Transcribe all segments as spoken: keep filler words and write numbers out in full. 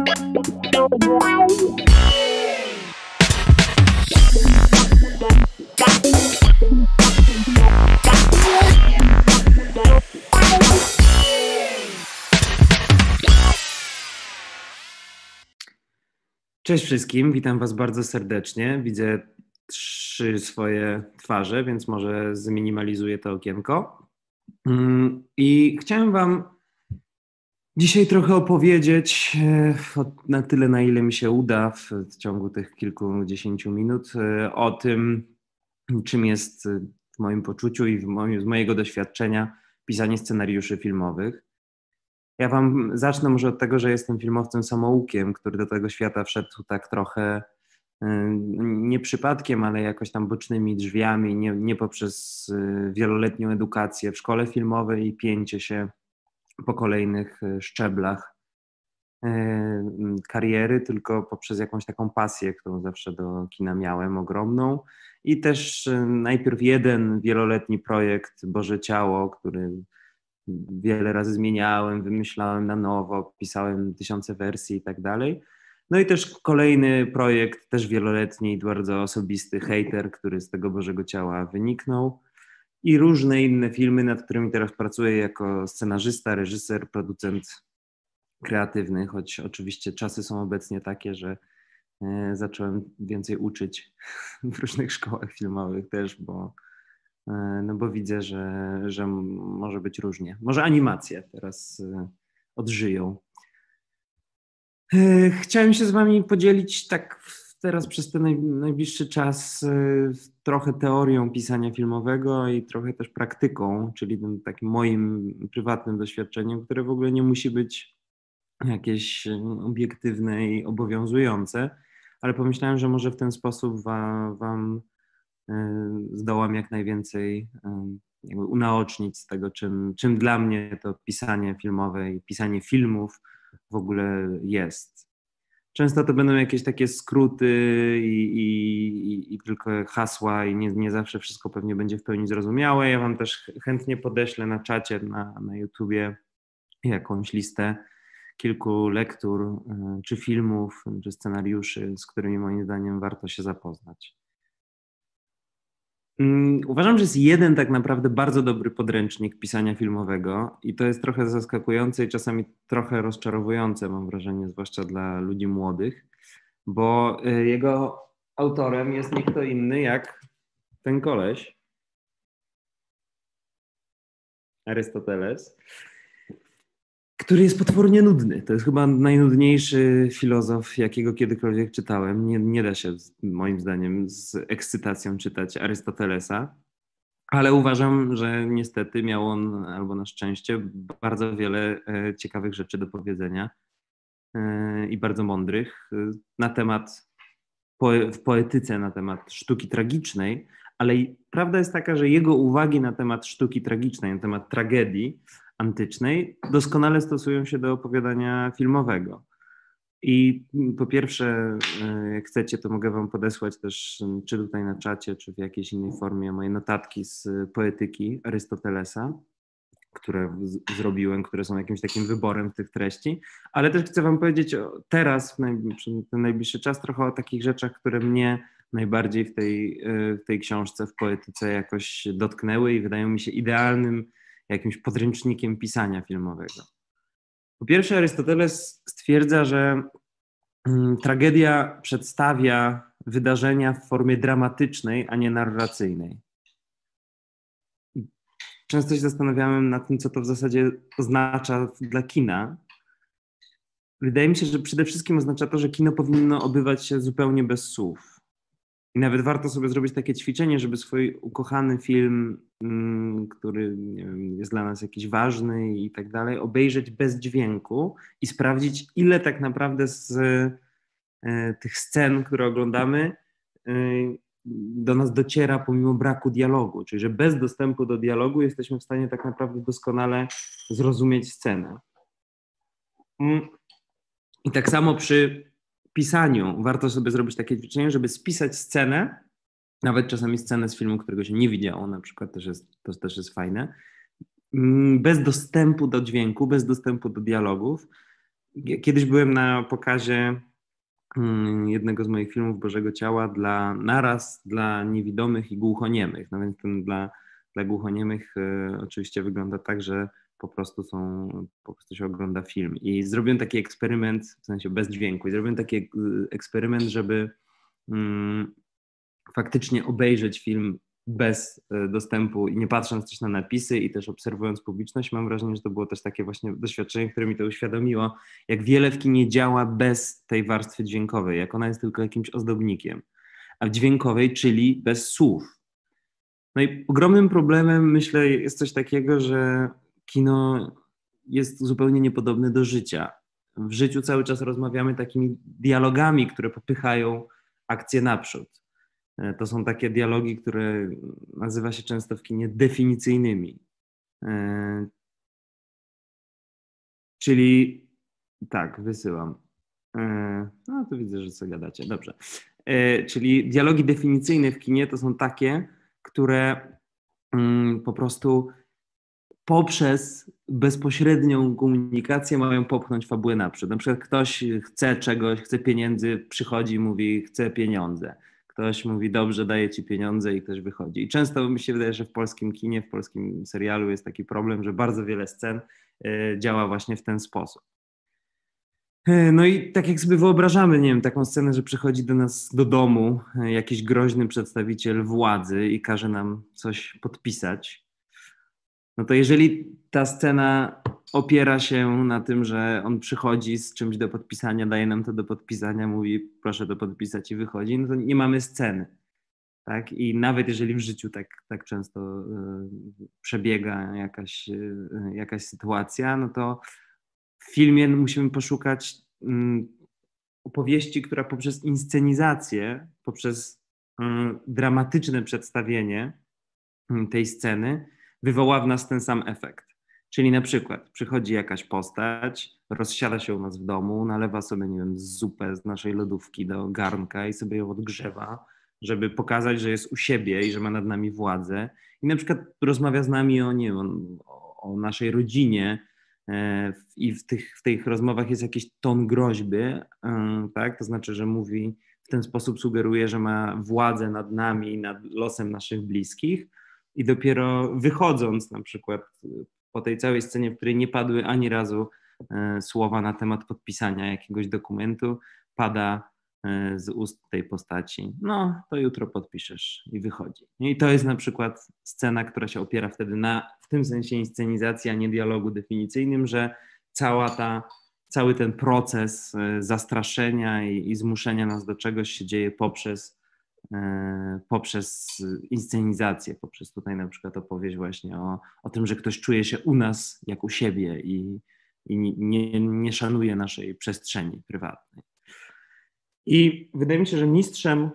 Cześć wszystkim, witam Was bardzo serdecznie. Widzę trzy swoje twarze, więc może zminimalizuję to okienko. I chciałem Wam dzisiaj trochę opowiedzieć, na tyle na ile mi się uda w ciągu tych kilkudziesięciu minut, o tym, czym jest w moim poczuciu i w moim, z mojego doświadczenia pisanie scenariuszy filmowych. Ja Wam zacznę może od tego, że jestem filmowcem samoukiem, który do tego świata wszedł tak trochę nie przypadkiem, ale jakoś tam bocznymi drzwiami, nie, nie poprzez wieloletnią edukację w szkole filmowej i pięcie się po kolejnych szczeblach kariery, tylko poprzez jakąś taką pasję, którą zawsze do kina miałem, ogromną. I też najpierw jeden wieloletni projekt Boże Ciało, który wiele razy zmieniałem, wymyślałem na nowo, pisałem tysiące wersji i tak dalej. No i też kolejny projekt, też wieloletni, bardzo osobisty, Hejter, który z tego Bożego Ciała wyniknął. I różne inne filmy, nad którymi teraz pracuję jako scenarzysta, reżyser, producent kreatywny, choć oczywiście czasy są obecnie takie, że zacząłem więcej uczyć w różnych szkołach filmowych też, bo no bo widzę, że, że może być różnie. Może animacje teraz odżyją. Chciałem się z Wami podzielić tak teraz przez ten najbliższy czas trochę teorią pisania filmowego i trochę też praktyką, czyli tym takim moim prywatnym doświadczeniem, które w ogóle nie musi być jakieś obiektywne i obowiązujące, ale pomyślałem, że może w ten sposób wam, wam zdołam jak najwięcej jakby unaocznić z tego, czym, czym dla mnie to pisanie filmowe i pisanie filmów w ogóle jest. Często to będą jakieś takie skróty i, i, i tylko hasła i nie, nie zawsze wszystko pewnie będzie w pełni zrozumiałe. Ja Wam też chętnie podeślę na czacie, na, na YouTubie jakąś listę kilku lektur, czy filmów, czy scenariuszy, z którymi moim zdaniem warto się zapoznać. Uważam, że jest jeden tak naprawdę bardzo dobry podręcznik pisania filmowego i to jest trochę zaskakujące i czasami trochę rozczarowujące, mam wrażenie, zwłaszcza dla ludzi młodych, bo jego autorem jest nie kto inny jak ten koleś, Arystoteles, który jest potwornie nudny. To jest chyba najnudniejszy filozof, jakiego kiedykolwiek czytałem. Nie, nie da się, moim zdaniem, z ekscytacją czytać Arystotelesa, ale uważam, że niestety miał on, albo na szczęście, bardzo wiele ciekawych rzeczy do powiedzenia i bardzo mądrych na temat, w poetyce na temat sztuki tragicznej, ale prawda jest taka, że jego uwagi na temat sztuki tragicznej, na temat tragedii antycznej doskonale stosują się do opowiadania filmowego. I po pierwsze, jak chcecie, to mogę Wam podesłać też, czy tutaj na czacie, czy w jakiejś innej formie, moje notatki z poetyki Arystotelesa, które z- zrobiłem, które są jakimś takim wyborem tych treści, ale też chcę Wam powiedzieć o, teraz, w najbliższy, ten najbliższy czas, trochę o takich rzeczach, które mnie najbardziej w tej, w tej książce, w poetyce jakoś dotknęły i wydają mi się idealnym jakimś podręcznikiem pisania filmowego. Po pierwsze, Arystoteles stwierdza, że mm, tragedia przedstawia wydarzenia w formie dramatycznej, a nie narracyjnej. Często się zastanawiałem nad tym, co to w zasadzie oznacza dla kina. Wydaje mi się, że przede wszystkim oznacza to, że kino powinno odbywać się zupełnie bez słów. I nawet warto sobie zrobić takie ćwiczenie, żeby swój ukochany film, mm, który nie wiem, jest dla nas jakiś ważny i tak dalej, obejrzeć bez dźwięku i sprawdzić, ile tak naprawdę z e, tych scen, które oglądamy, e, do nas dociera pomimo braku dialogu. Czyli, że bez dostępu do dialogu jesteśmy w stanie tak naprawdę doskonale zrozumieć scenę. Mm. I tak samo przy pisaniu warto sobie zrobić takie ćwiczenie, żeby spisać scenę, nawet czasami scenę z filmu, którego się nie widziało, na przykład też jest, to też jest fajne, bez dostępu do dźwięku, bez dostępu do dialogów, kiedyś byłem na pokazie jednego z moich filmów Bożego Ciała dla naraz dla niewidomych i głuchoniemych. No więc ten dla, dla głuchoniemych y, oczywiście wygląda tak, że po prostu są, po prostu się ogląda film. I zrobiłem taki eksperyment, w sensie bez dźwięku, i zrobiłem taki y, eksperyment, żeby y, faktycznie obejrzeć film bez dostępu i nie patrząc też na napisy i też obserwując publiczność. Mam wrażenie, że to było też takie właśnie doświadczenie, które mi to uświadomiło, jak wiele w kinie działa bez tej warstwy dźwiękowej, jak ona jest tylko jakimś ozdobnikiem, a w dźwiękowej, czyli bez słów. No i ogromnym problemem, myślę, jest coś takiego, że kino jest zupełnie niepodobne do życia. W życiu cały czas rozmawiamy takimi dialogami, które popychają akcję naprzód. To są takie dialogi, które nazywa się często w kinie definicyjnymi. Czyli tak, wysyłam. No to widzę, że co gadacie. Dobrze. Czyli dialogi definicyjne w kinie to są takie, które po prostu poprzez bezpośrednią komunikację mają popchnąć fabułę naprzód. Na przykład ktoś chce czegoś, chce pieniędzy, przychodzi i mówi, chce pieniądze. Ktoś mówi, dobrze, daję ci pieniądze i ktoś wychodzi. I często mi się wydaje, że w polskim kinie, w polskim serialu jest taki problem, że bardzo wiele scen y, działa właśnie w ten sposób. Y, no i tak jak sobie wyobrażamy, nie wiem, taką scenę, że przychodzi do nas do domu y, jakiś groźny przedstawiciel władzy i każe nam coś podpisać, no to jeżeli ta scena opiera się na tym, że on przychodzi z czymś do podpisania, daje nam to do podpisania, mówi proszę to podpisać i wychodzi, no to nie mamy sceny. Tak? I nawet jeżeli w życiu tak, tak często y, przebiega jakaś, y, jakaś sytuacja, no to w filmie musimy poszukać y, opowieści, która poprzez inscenizację, poprzez y, dramatyczne przedstawienie y, tej sceny wywoła w nas ten sam efekt. Czyli na przykład przychodzi jakaś postać, rozsiada się u nas w domu, nalewa sobie, nie wiem, zupę z naszej lodówki do garnka i sobie ją odgrzewa, żeby pokazać, że jest u siebie i że ma nad nami władzę. I na przykład rozmawia z nami o, nie wiem, o, o naszej rodzinie e, i w tych, w tych rozmowach jest jakiś ton groźby, e, tak? To znaczy, że mówi w ten sposób, sugeruje, że ma władzę nad nami, nad losem naszych bliskich. I dopiero wychodząc na przykład po tej całej scenie, w której nie padły ani razu e, słowa na temat podpisania jakiegoś dokumentu, pada e, z ust tej postaci, no to jutro podpiszesz i wychodzi. I to jest na przykład scena, która się opiera wtedy na, w tym sensie inscenizacji, a nie dialogu definicyjnym, że cała ta, cały ten proces e, zastraszenia i, i zmuszenia nas do czegoś się dzieje poprzez poprzez inscenizację, poprzez tutaj na przykład opowieść właśnie o, o tym, że ktoś czuje się u nas jak u siebie i, i nie, nie szanuje naszej przestrzeni prywatnej. I wydaje mi się, że mistrzem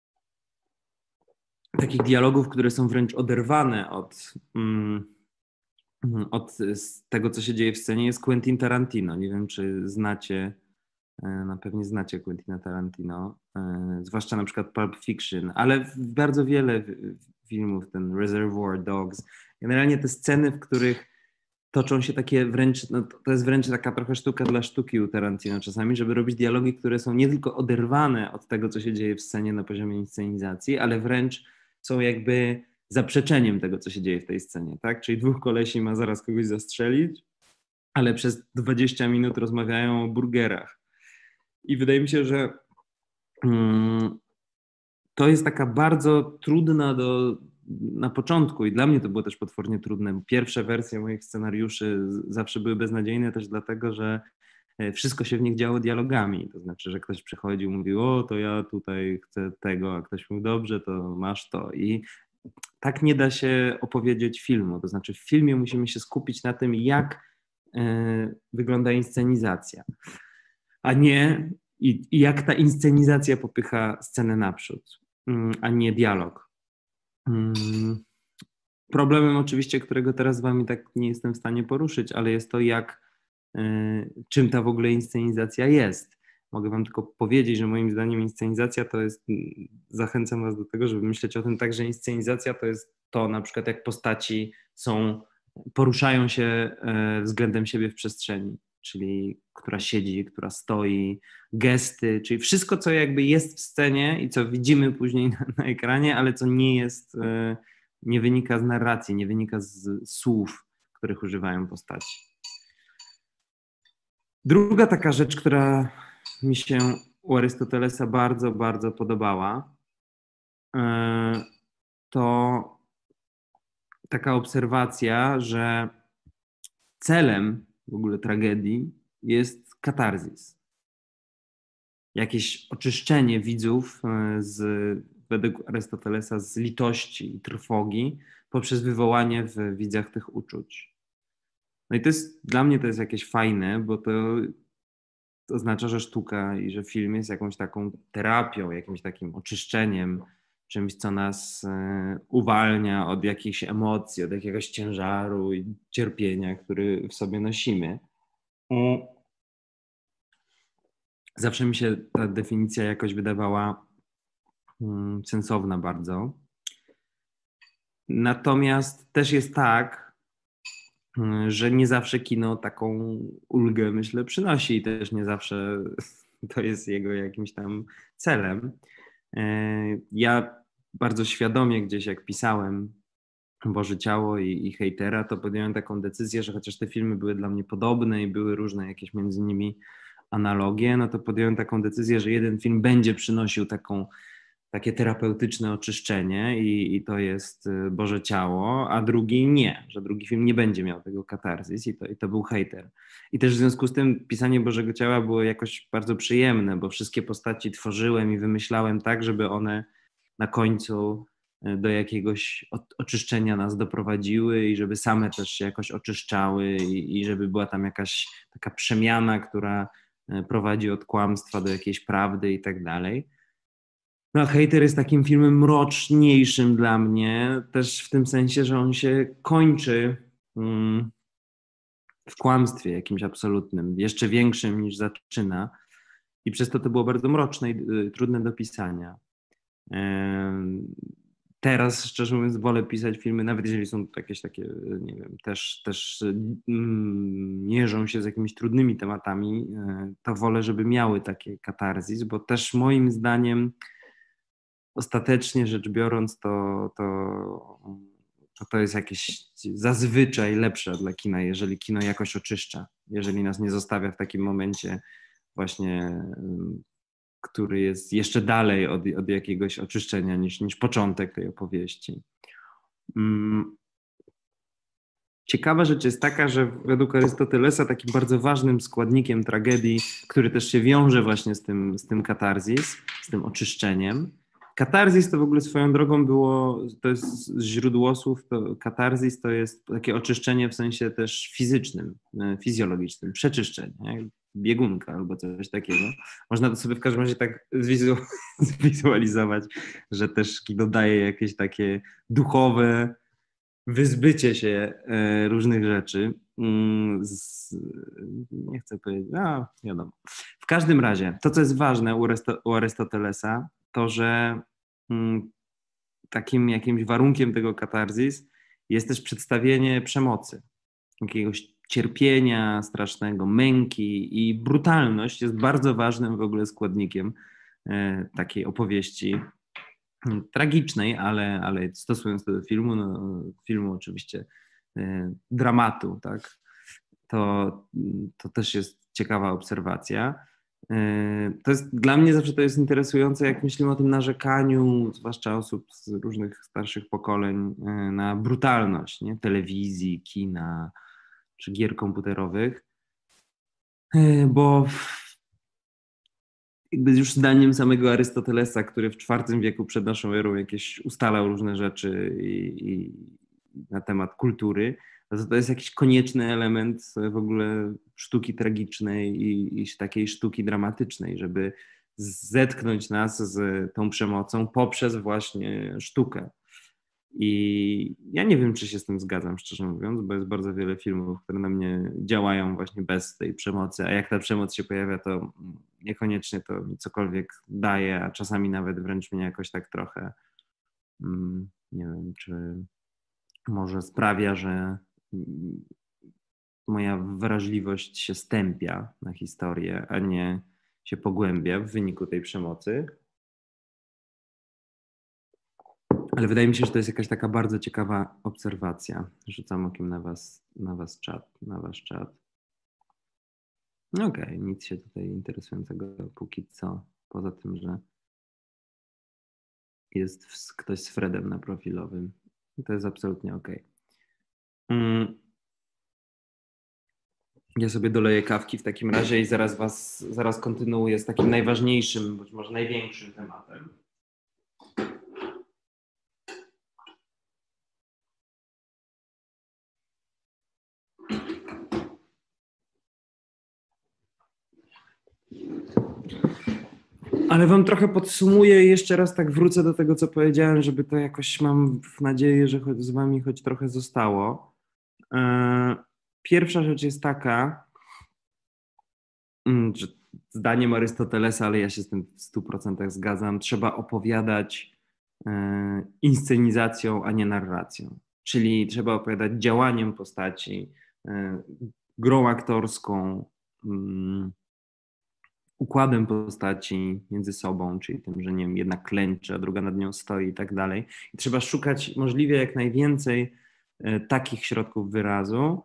takich dialogów, które są wręcz oderwane od, mm, od tego, co się dzieje w scenie, jest Quentin Tarantino. Nie wiem, czy znacie, na pewnie znacie Quentina Tarantino, zwłaszcza na przykład Pulp Fiction, ale bardzo wiele filmów, ten Reservoir Dogs, generalnie te sceny, w których toczą się takie wręcz, no to jest wręcz taka trochę sztuka dla sztuki u Tarantino czasami, żeby robić dialogi, które są nie tylko oderwane od tego, co się dzieje w scenie na poziomie inscenizacji, ale wręcz są jakby zaprzeczeniem tego, co się dzieje w tej scenie, tak? Czyli dwóch kolesi ma zaraz kogoś zastrzelić, ale przez dwadzieścia minut rozmawiają o burgerach. I wydaje mi się, że um, to jest taka bardzo trudna do, na początku i dla mnie to było też potwornie trudne. Pierwsze wersje moich scenariuszy zawsze były beznadziejne też dlatego, że wszystko się w nich działo dialogami. To znaczy, że ktoś przychodził, mówił, o to ja tutaj chcę tego, a ktoś mówił, dobrze, to masz to. I tak nie da się opowiedzieć filmu. To znaczy w filmie musimy się skupić na tym, jak y, wygląda inscenizacja, a nie i, i jak ta inscenizacja popycha scenę naprzód, y, a nie dialog. Y, problemem oczywiście, którego teraz z wami tak nie jestem w stanie poruszyć, ale jest to, jak y, czym ta w ogóle inscenizacja jest. Mogę wam tylko powiedzieć, że moim zdaniem inscenizacja to jest, zachęcam was do tego, żeby myśleć o tym tak, że inscenizacja to jest to na przykład jak postaci są, poruszają się względem siebie w przestrzeni. czyli która siedzi, która stoi, gesty, czyli wszystko, co jakby jest w scenie i co widzimy później na, na ekranie, ale co nie jest, nie wynika z narracji, nie wynika z słów, których używają postaci. Druga taka rzecz, która mi się u Arystotelesa bardzo, bardzo podobała, to taka obserwacja, że celem w ogóle tragedii jest katarzis. Jakieś oczyszczenie widzów z, według Arystotelesa z litości i trwogi poprzez wywołanie w widzach tych uczuć. No i to jest, dla mnie to jest jakieś fajne, bo to, to oznacza, że sztuka i że film jest jakąś taką terapią, jakimś takim oczyszczeniem, czymś, co nas uwalnia od jakichś emocji, od jakiegoś ciężaru i cierpienia, który w sobie nosimy. Zawsze mi się ta definicja jakoś wydawała sensowna bardzo. Natomiast też jest tak, że nie zawsze kino taką ulgę, myślę, przynosi i też nie zawsze to jest jego jakimś tam celem. Ja bardzo świadomie gdzieś jak pisałem Boże Ciało i, i Hejtera, to podjąłem taką decyzję, że chociaż te filmy były dla mnie podobne i były różne jakieś między nimi analogie, no to podjąłem taką decyzję, że jeden film będzie przynosił taką, takie terapeutyczne oczyszczenie i, i to jest Boże Ciało, a drugi nie, że drugi film nie będzie miał tego katarzis i to, i to był Hejter. I też w związku z tym pisanie Bożego Ciała było jakoś bardzo przyjemne, bo wszystkie postaci tworzyłem i wymyślałem tak, żeby one na końcu do jakiegoś oczyszczenia nas doprowadziły i żeby same też się jakoś oczyszczały i, i żeby była tam jakaś taka przemiana, która prowadzi od kłamstwa do jakiejś prawdy i tak dalej. No, Hejter jest takim filmem mroczniejszym dla mnie, też w tym sensie, że on się kończy mm, w kłamstwie jakimś absolutnym, jeszcze większym niż zaczyna i przez to to było bardzo mroczne i y, trudne do pisania. Y, Teraz, szczerze mówiąc, wolę pisać filmy, nawet jeżeli są jakieś takie, nie wiem, też, też mm, mierzą się z jakimiś trudnymi tematami, to wolę, żeby miały takie katarzis, bo też moim zdaniem ostatecznie rzecz biorąc, to, to, to, to jest jakieś zazwyczaj lepsze dla kina, jeżeli kino jakoś oczyszcza, jeżeli nas nie zostawia w takim momencie właśnie, który jest jeszcze dalej od, od jakiegoś oczyszczenia niż, niż początek tej opowieści. Ciekawa rzecz jest taka, że według Arystotelesa takim bardzo ważnym składnikiem tragedii, który też się wiąże właśnie z tym, z tym katarzis, z tym oczyszczeniem. Katarzis to w ogóle swoją drogą było, to jest źródło słów, to katarzis to jest takie oczyszczenie w sensie też fizycznym, fizjologicznym, przeczyszczenie, biegunka albo coś takiego. Można to sobie w każdym razie tak zwizualizować, że też kino daje jakieś takie duchowe wyzbycie się różnych rzeczy. Z, nie chcę powiedzieć, no wiadomo. W każdym razie, to co jest ważne u, Arysto, u Arystotelesa, to że mm, takim jakimś warunkiem tego katarzis jest też przedstawienie przemocy, jakiegoś cierpienia strasznego, męki i brutalność jest bardzo ważnym w ogóle składnikiem e, takiej opowieści tragicznej, ale, ale stosując to do filmu, no, filmu oczywiście e, dramatu, tak, to, to też jest ciekawa obserwacja. To jest, dla mnie zawsze to jest interesujące, jak myślimy o tym narzekaniu, zwłaszcza osób z różnych starszych pokoleń, na brutalność, nie? Telewizji, kina czy gier komputerowych, bo jakby już zdaniem samego Arystotelesa, który w czwartym wieku przed naszą erą jakieś ustalał różne rzeczy i, i na temat kultury, to, to jest jakiś konieczny element w ogóle sztuki tragicznej i, i takiej sztuki dramatycznej, żeby zetknąć nas z tą przemocą poprzez właśnie sztukę. I ja nie wiem, czy się z tym zgadzam, szczerze mówiąc, bo jest bardzo wiele filmów, które na mnie działają właśnie bez tej przemocy, a jak ta przemoc się pojawia, to niekoniecznie to mi cokolwiek daje, a czasami nawet wręcz mnie jakoś tak trochę, nie wiem, czy może sprawia, że moja wrażliwość się stępia na historię, a nie się pogłębia w wyniku tej przemocy. Ale wydaje mi się, że to jest jakaś taka bardzo ciekawa obserwacja. Rzucam okiem na was, na was czat, na wasz czat. Okej, okay, nic się tutaj interesującego póki co, poza tym, że jest ktoś z Fredem na profilowym. To jest absolutnie okej. Okay. Mm. Ja sobie doleję kawki w takim razie i zaraz was, zaraz kontynuuję z takim najważniejszym, być może największym tematem. Ale wam trochę podsumuję i jeszcze raz tak wrócę do tego, co powiedziałem, żeby to jakoś mam nadzieję, że choć z wami choć trochę zostało. Pierwsza rzecz jest taka, że zdaniem Arystotelesa, ale ja się z tym w stu procentach zgadzam, trzeba opowiadać inscenizacją, a nie narracją. Czyli trzeba opowiadać działaniem postaci, grą aktorską, układem postaci między sobą, czyli tym, że nie wiem, jedna klęczy, a druga nad nią stoi i tak dalej. I trzeba szukać możliwie jak najwięcej takich środków wyrazu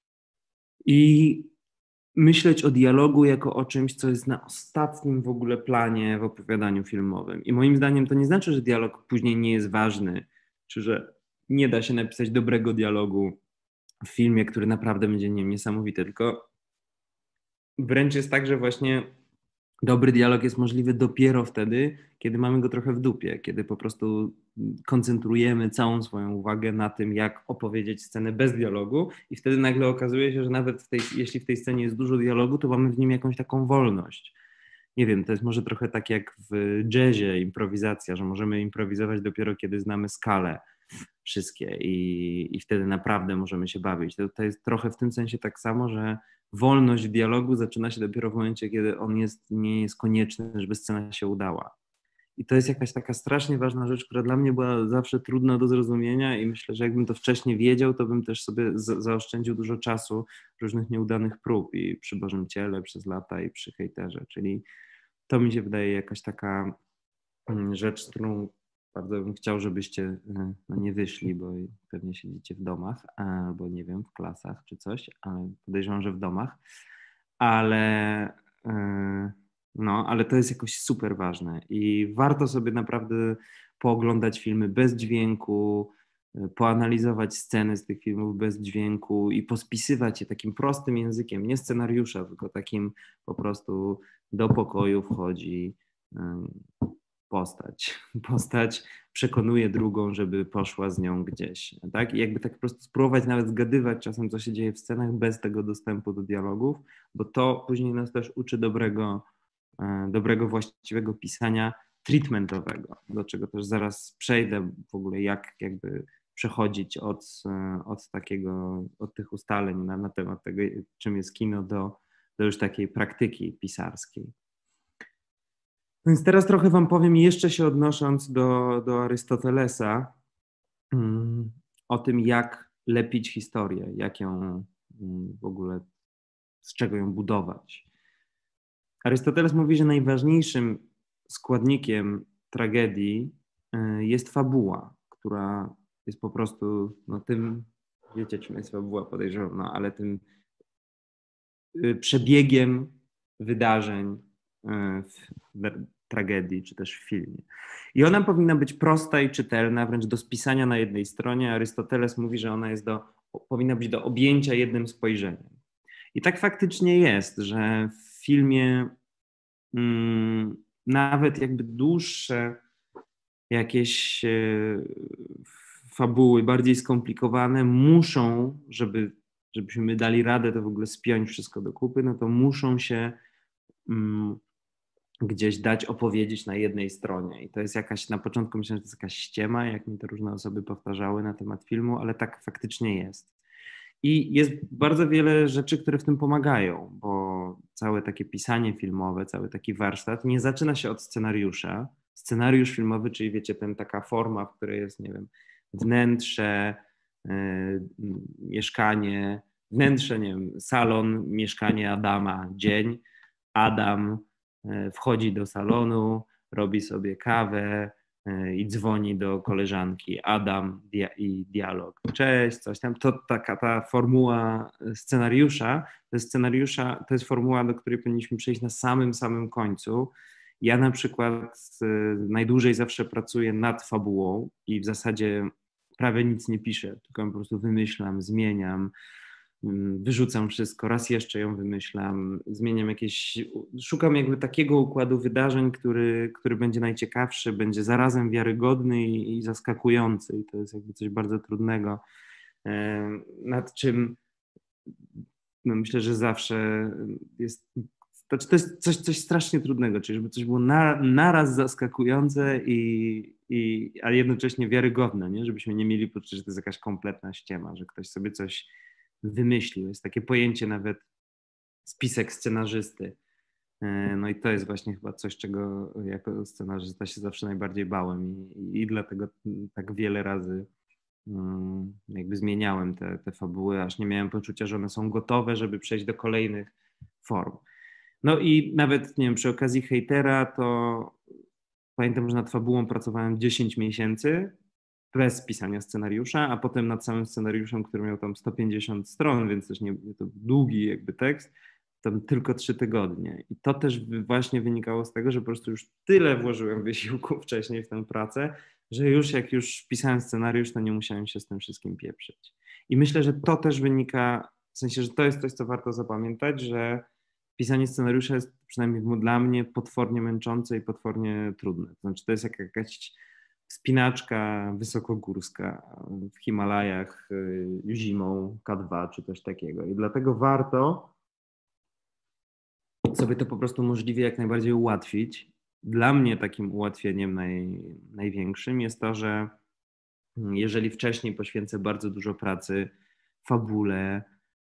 i myśleć o dialogu jako o czymś, co jest na ostatnim w ogóle planie w opowiadaniu filmowym. I moim zdaniem to nie znaczy, że dialog później nie jest ważny, czy że nie da się napisać dobrego dialogu w filmie, który naprawdę będzie nie wiem, niesamowity, tylko wręcz jest tak, że właśnie dobry dialog jest możliwy dopiero wtedy, kiedy mamy go trochę w dupie, kiedy po prostu koncentrujemy całą swoją uwagę na tym, jak opowiedzieć scenę bez dialogu i wtedy nagle okazuje się, że nawet w tej, jeśli w tej scenie jest dużo dialogu, to mamy w nim jakąś taką wolność. Nie wiem, to jest może trochę tak jak w jazzie improwizacja, że możemy improwizować dopiero kiedy znamy skalę wszystkie i, i wtedy naprawdę możemy się bawić. To, to jest trochę w tym sensie tak samo, że wolność dialogu zaczyna się dopiero w momencie, kiedy on jest, nie jest konieczny, żeby scena się udała. I to jest jakaś taka strasznie ważna rzecz, która dla mnie była zawsze trudna do zrozumienia i myślę, że jakbym to wcześniej wiedział, to bym też sobie za- zaoszczędził dużo czasu różnych nieudanych prób i przy Bożym Ciele przez lata i przy Hejterze, czyli to mi się wydaje jakaś taka rzecz, z którą bardzo bym chciał, żebyście no, nie wyszli, bo pewnie siedzicie w domach albo nie wiem, w klasach czy coś, ale podejrzewam, że w domach, ale no, ale to jest jakoś super ważne i warto sobie naprawdę pooglądać filmy bez dźwięku, poanalizować sceny z tych filmów bez dźwięku i pospisywać je takim prostym językiem, nie scenariusza, tylko takim po prostu do pokoju wchodzi postać. Postać przekonuje drugą, żeby poszła z nią gdzieś. Tak? I jakby tak po prostu spróbować nawet zgadywać czasem, co się dzieje w scenach bez tego dostępu do dialogów, bo to później nas też uczy dobrego, dobrego właściwego pisania treatmentowego, do czego też zaraz przejdę w ogóle, jak jakby przechodzić od, od takiego, od tych ustaleń na, na temat tego, czym jest kino, do, do już takiej praktyki pisarskiej. Więc teraz trochę wam powiem, jeszcze się odnosząc do, do Arystotelesa, um, o tym, jak lepić historię, jak ją um, w ogóle, z czego ją budować. Arystoteles mówi, że najważniejszym składnikiem tragedii y, jest fabuła, która jest po prostu no, tym, wiecie czym jest fabuła, podejrzewam, no, ale tym y, przebiegiem wydarzeń y, w tragedii, czy też w filmie. I ona powinna być prosta i czytelna, wręcz do spisania na jednej stronie. Arystoteles mówi, że ona jest do, powinna być do objęcia jednym spojrzeniem. I tak faktycznie jest, że w filmie mm, nawet jakby dłuższe jakieś e, fabuły, bardziej skomplikowane, muszą, żeby, żebyśmy dali radę to w ogóle spiąć wszystko do kupy, no to muszą się mm, gdzieś dać opowiedzieć na jednej stronie. I to jest jakaś, na początku myślałem, że to jest jakaś ściema, jak mi to różne osoby powtarzały na temat filmu, ale tak faktycznie jest. I jest bardzo wiele rzeczy, które w tym pomagają, bo całe takie pisanie filmowe, cały taki warsztat nie zaczyna się od scenariusza. Scenariusz filmowy, czyli wiecie, ten taka forma, w której jest, nie wiem, wnętrze, yy, mieszkanie, wnętrze, nie wiem, salon, mieszkanie Adama, dzień. Adam wchodzi do salonu, robi sobie kawę i dzwoni do koleżanki. Adam dia- i dialog. Cześć, coś tam. To taka ta formuła scenariusza, to jest scenariusza, to jest formuła, do której powinniśmy przejść na samym, samym końcu. Ja na przykład najdłużej zawsze pracuję nad fabułą i w zasadzie prawie nic nie piszę, tylko po prostu wymyślam, zmieniam, wyrzucam wszystko, raz jeszcze ją wymyślam, zmieniam jakieś, szukam jakby takiego układu wydarzeń, który, który będzie najciekawszy, będzie zarazem wiarygodny i, i zaskakujący i to jest jakby coś bardzo trudnego, nad czym no myślę, że zawsze jest, to, to jest coś, coś strasznie trudnego, czyli żeby coś było na, naraz zaskakujące i, i, a jednocześnie wiarygodne, nie? Żebyśmy nie mieli poczucia, że to jest jakaś kompletna ściema, że ktoś sobie coś wymyślił. Jest takie pojęcie nawet spisek scenarzysty. No i to jest właśnie chyba coś, czego jako scenarzysta się zawsze najbardziej bałem i, i dlatego tak wiele razy jakby zmieniałem te, te fabuły, aż nie miałem poczucia, że one są gotowe, żeby przejść do kolejnych form. No i nawet, nie wiem, przy okazji Hejtera to pamiętam, że nad fabułą pracowałem dziesięć miesięcy bez pisania scenariusza, a potem nad samym scenariuszem, który miał tam sto pięćdziesiąt stron, więc też nie to długi jakby tekst, tam tylko trzy tygodnie. I to też właśnie wynikało z tego, że po prostu już tyle włożyłem wysiłku wcześniej w tę pracę, że już jak już pisałem scenariusz, to nie musiałem się z tym wszystkim pieprzyć. I myślę, że to też wynika, w sensie, że to jest coś, co warto zapamiętać, że pisanie scenariusza jest przynajmniej dla mnie potwornie męczące i potwornie trudne. To znaczy to jest jak jakaś wspinaczka wysokogórska w Himalajach zimą K dwa czy coś takiego. I dlatego warto sobie to po prostu możliwie jak najbardziej ułatwić. Dla mnie takim ułatwieniem naj, największym jest to, że jeżeli wcześniej poświęcę bardzo dużo pracy fabule,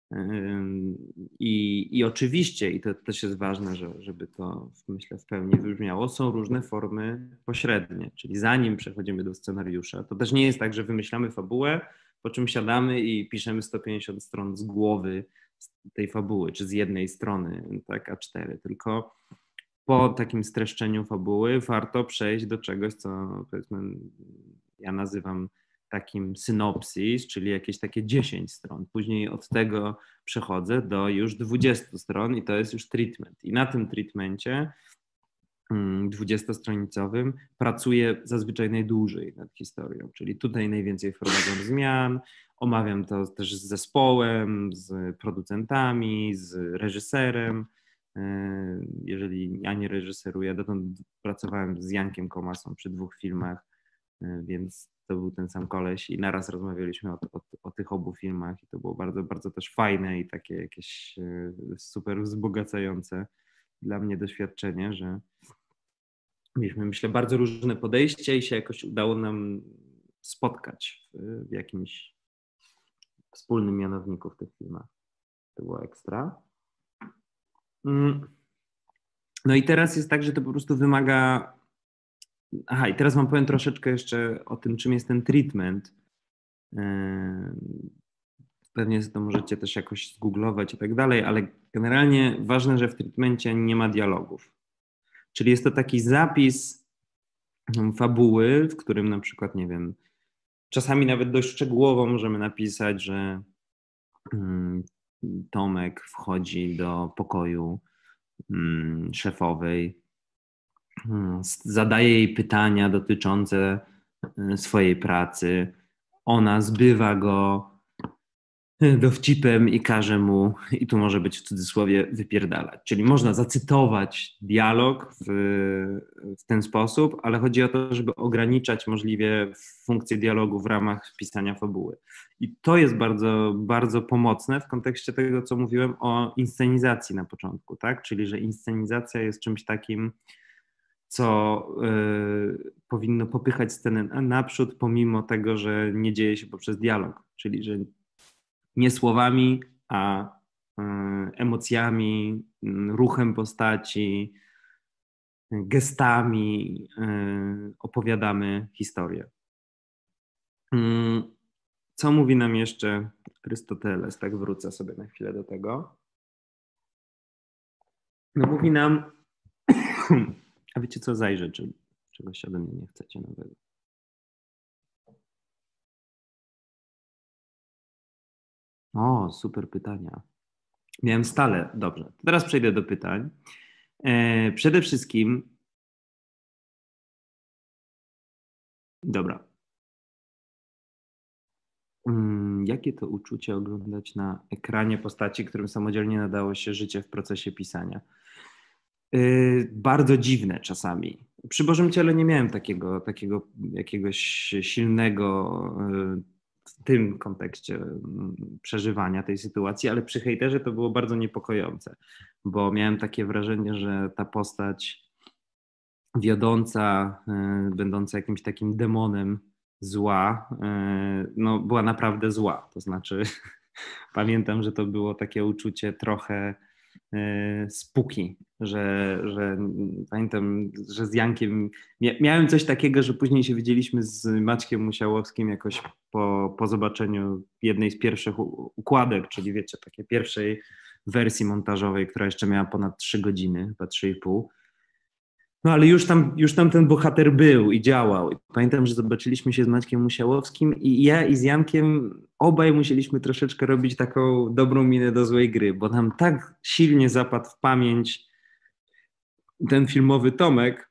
I, I oczywiście, i to też jest ważne, że, żeby to myślę w pełni wybrzmiało, są różne formy pośrednie, czyli zanim przechodzimy do scenariusza, to też nie jest tak, że wymyślamy fabułę, po czym siadamy i piszemy sto pięćdziesiąt stron z głowy tej fabuły, czy z jednej strony, tak, A cztery, tylko po takim streszczeniu fabuły warto przejść do czegoś, co powiedzmy ja nazywam takim synopsis, czyli jakieś takie dziesięć stron. Później od tego przechodzę do już dwudziestu stron i to jest już treatment. I na tym treatmencie dwudziestostronicowym pracuję zazwyczaj najdłużej nad historią, czyli tutaj najwięcej wprowadzam zmian, omawiam to też z zespołem, z producentami, z reżyserem. Jeżeli ja nie reżyseruję, dotąd pracowałem z Jankiem Komasą przy dwóch filmach, więc to był ten sam koleś i naraz rozmawialiśmy o, o, o tych obu filmach i to było bardzo, bardzo też fajne i takie jakieś super wzbogacające dla mnie doświadczenie, że mieliśmy, myślę, bardzo różne podejście i się jakoś udało nam spotkać w, w jakimś wspólnym mianowniku w tych filmach. To było ekstra. No i teraz jest tak, że to po prostu wymaga... Aha, i teraz wam powiem troszeczkę jeszcze o tym, czym jest ten treatment. Pewnie to możecie też jakoś zgooglować i tak dalej, ale generalnie ważne, że w treatmencie nie ma dialogów. Czyli jest to taki zapis fabuły, w którym na przykład, nie wiem, czasami nawet dość szczegółowo możemy napisać, że Tomek wchodzi do pokoju szefowej, zadaje jej pytania dotyczące swojej pracy, ona zbywa go dowcipem i każe mu, i tu może być w cudzysłowie, wypierdalać. Czyli można zacytować dialog w, w ten sposób, ale chodzi o to, żeby ograniczać możliwie funkcję dialogu w ramach pisania fabuły. I to jest bardzo, bardzo pomocne w kontekście tego, co mówiłem o inscenizacji na początku, tak? Czyli, że inscenizacja jest czymś takim, co y, powinno popychać scenę naprzód, pomimo tego, że nie dzieje się poprzez dialog. Czyli, że nie słowami, a y, emocjami, y, ruchem postaci, gestami y, opowiadamy historię. Y, co mówi nam jeszcze Arystoteles, tak wrócę sobie na chwilę do tego. No mówi nam, a wiecie co, zajrzę, czy czegoś ode mnie nie chcecie nowego. O, super pytania. Miałem stale, dobrze. Teraz przejdę do pytań. E, przede wszystkim, dobra. Hmm, jakie to uczucie oglądać na ekranie postaci, którym samodzielnie nadało się życie w procesie pisania? E, bardzo dziwne czasami. Przy Bożym Ciele nie miałem takiego, takiego jakiegoś silnego e, w tym kontekście mm, przeżywania tej sytuacji, ale przy hejterze to było bardzo niepokojące, bo miałem takie wrażenie, że ta postać wiodąca, y, będąca jakimś takim demonem zła, y, no była naprawdę zła. To znaczy pamiętam, że to było takie uczucie trochę y, spuki, że, że pamiętam, że z Jankiem miałem coś takiego, że później się widzieliśmy z Maćkiem Musiałowskim jakoś po, po zobaczeniu jednej z pierwszych układek, czyli wiecie, takiej pierwszej wersji montażowej, która jeszcze miała ponad trzy godziny, chyba trzy i pół. No ale już tam, już tam ten bohater był i działał. I pamiętam, że zobaczyliśmy się z Maćkiem Musiałowskim i ja i z Jankiem obaj musieliśmy troszeczkę robić taką dobrą minę do złej gry, bo nam tak silnie zapadł w pamięć ten filmowy Tomek,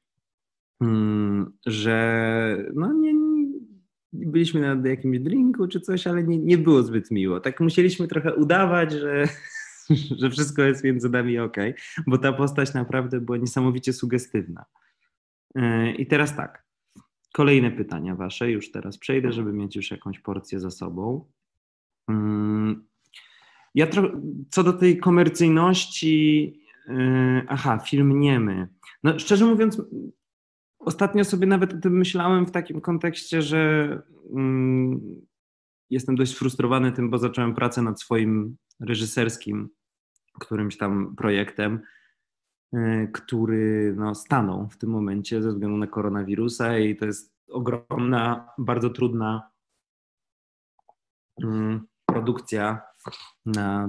że no nie, nie byliśmy na jakimś drinku czy coś, ale nie, nie było zbyt miło. Tak musieliśmy trochę udawać, że, że wszystko jest między nami okej, bo ta postać naprawdę była niesamowicie sugestywna. I teraz tak, kolejne pytania wasze, już teraz przejdę, żeby mieć już jakąś porcję za sobą. Ja tro- co do tej komercyjności, yy, aha, film niemy. No szczerze mówiąc, ostatnio sobie nawet o tym myślałem w takim kontekście, że yy, jestem dość sfrustrowany tym, bo zacząłem pracę nad swoim reżyserskim którymś tam projektem, yy, który no, stanął w tym momencie ze względu na koronawirusa i to jest ogromna, bardzo trudna yy, produkcja na,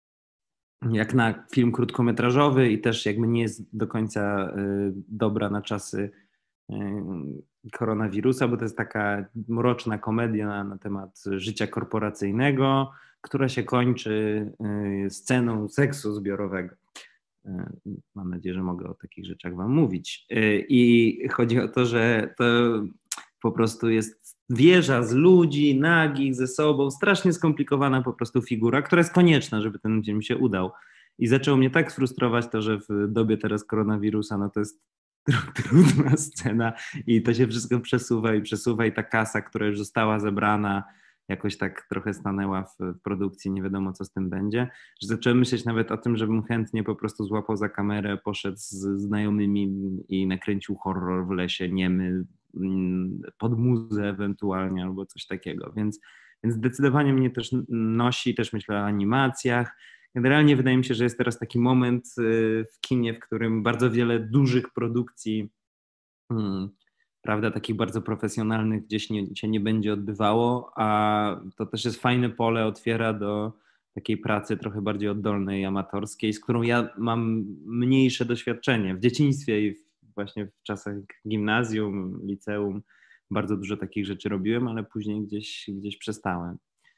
jak na film krótkometrażowy i też jakby nie jest do końca y, dobra na czasy y, koronawirusa, bo to jest taka mroczna komedia na, na temat życia korporacyjnego, która się kończy y, sceną seksu zbiorowego. Y, mam nadzieję, że mogę o takich rzeczach wam mówić. Y, I chodzi o to, że to po prostu jest wieża z ludzi, nagich ze sobą, strasznie skomplikowana po prostu figura, która jest konieczna, żeby ten film się udał. I zaczęło mnie tak frustrować to, że w dobie teraz koronawirusa, no to jest trudna scena i to się wszystko przesuwa i przesuwa i ta kasa, która już została zebrana, jakoś tak trochę stanęła w produkcji, nie wiadomo co z tym będzie, że zacząłem myśleć nawet o tym, żebym chętnie po prostu złapał za kamerę, poszedł z znajomymi i nakręcił horror w lesie, niemy, pod muzę ewentualnie albo coś takiego, więc, więc zdecydowanie mnie też nosi, też myślę o animacjach. Generalnie wydaje mi się, że jest teraz taki moment w kinie, w którym bardzo wiele dużych produkcji, hmm, prawda, takich bardzo profesjonalnych gdzieś nie, się nie będzie odbywało, a to też jest fajne pole, otwiera do takiej pracy trochę bardziej oddolnej, amatorskiej, z którą ja mam mniejsze doświadczenie. W dzieciństwie i właśnie w czasach gimnazjum, liceum bardzo dużo takich rzeczy robiłem, ale później gdzieś, gdzieś przestałem.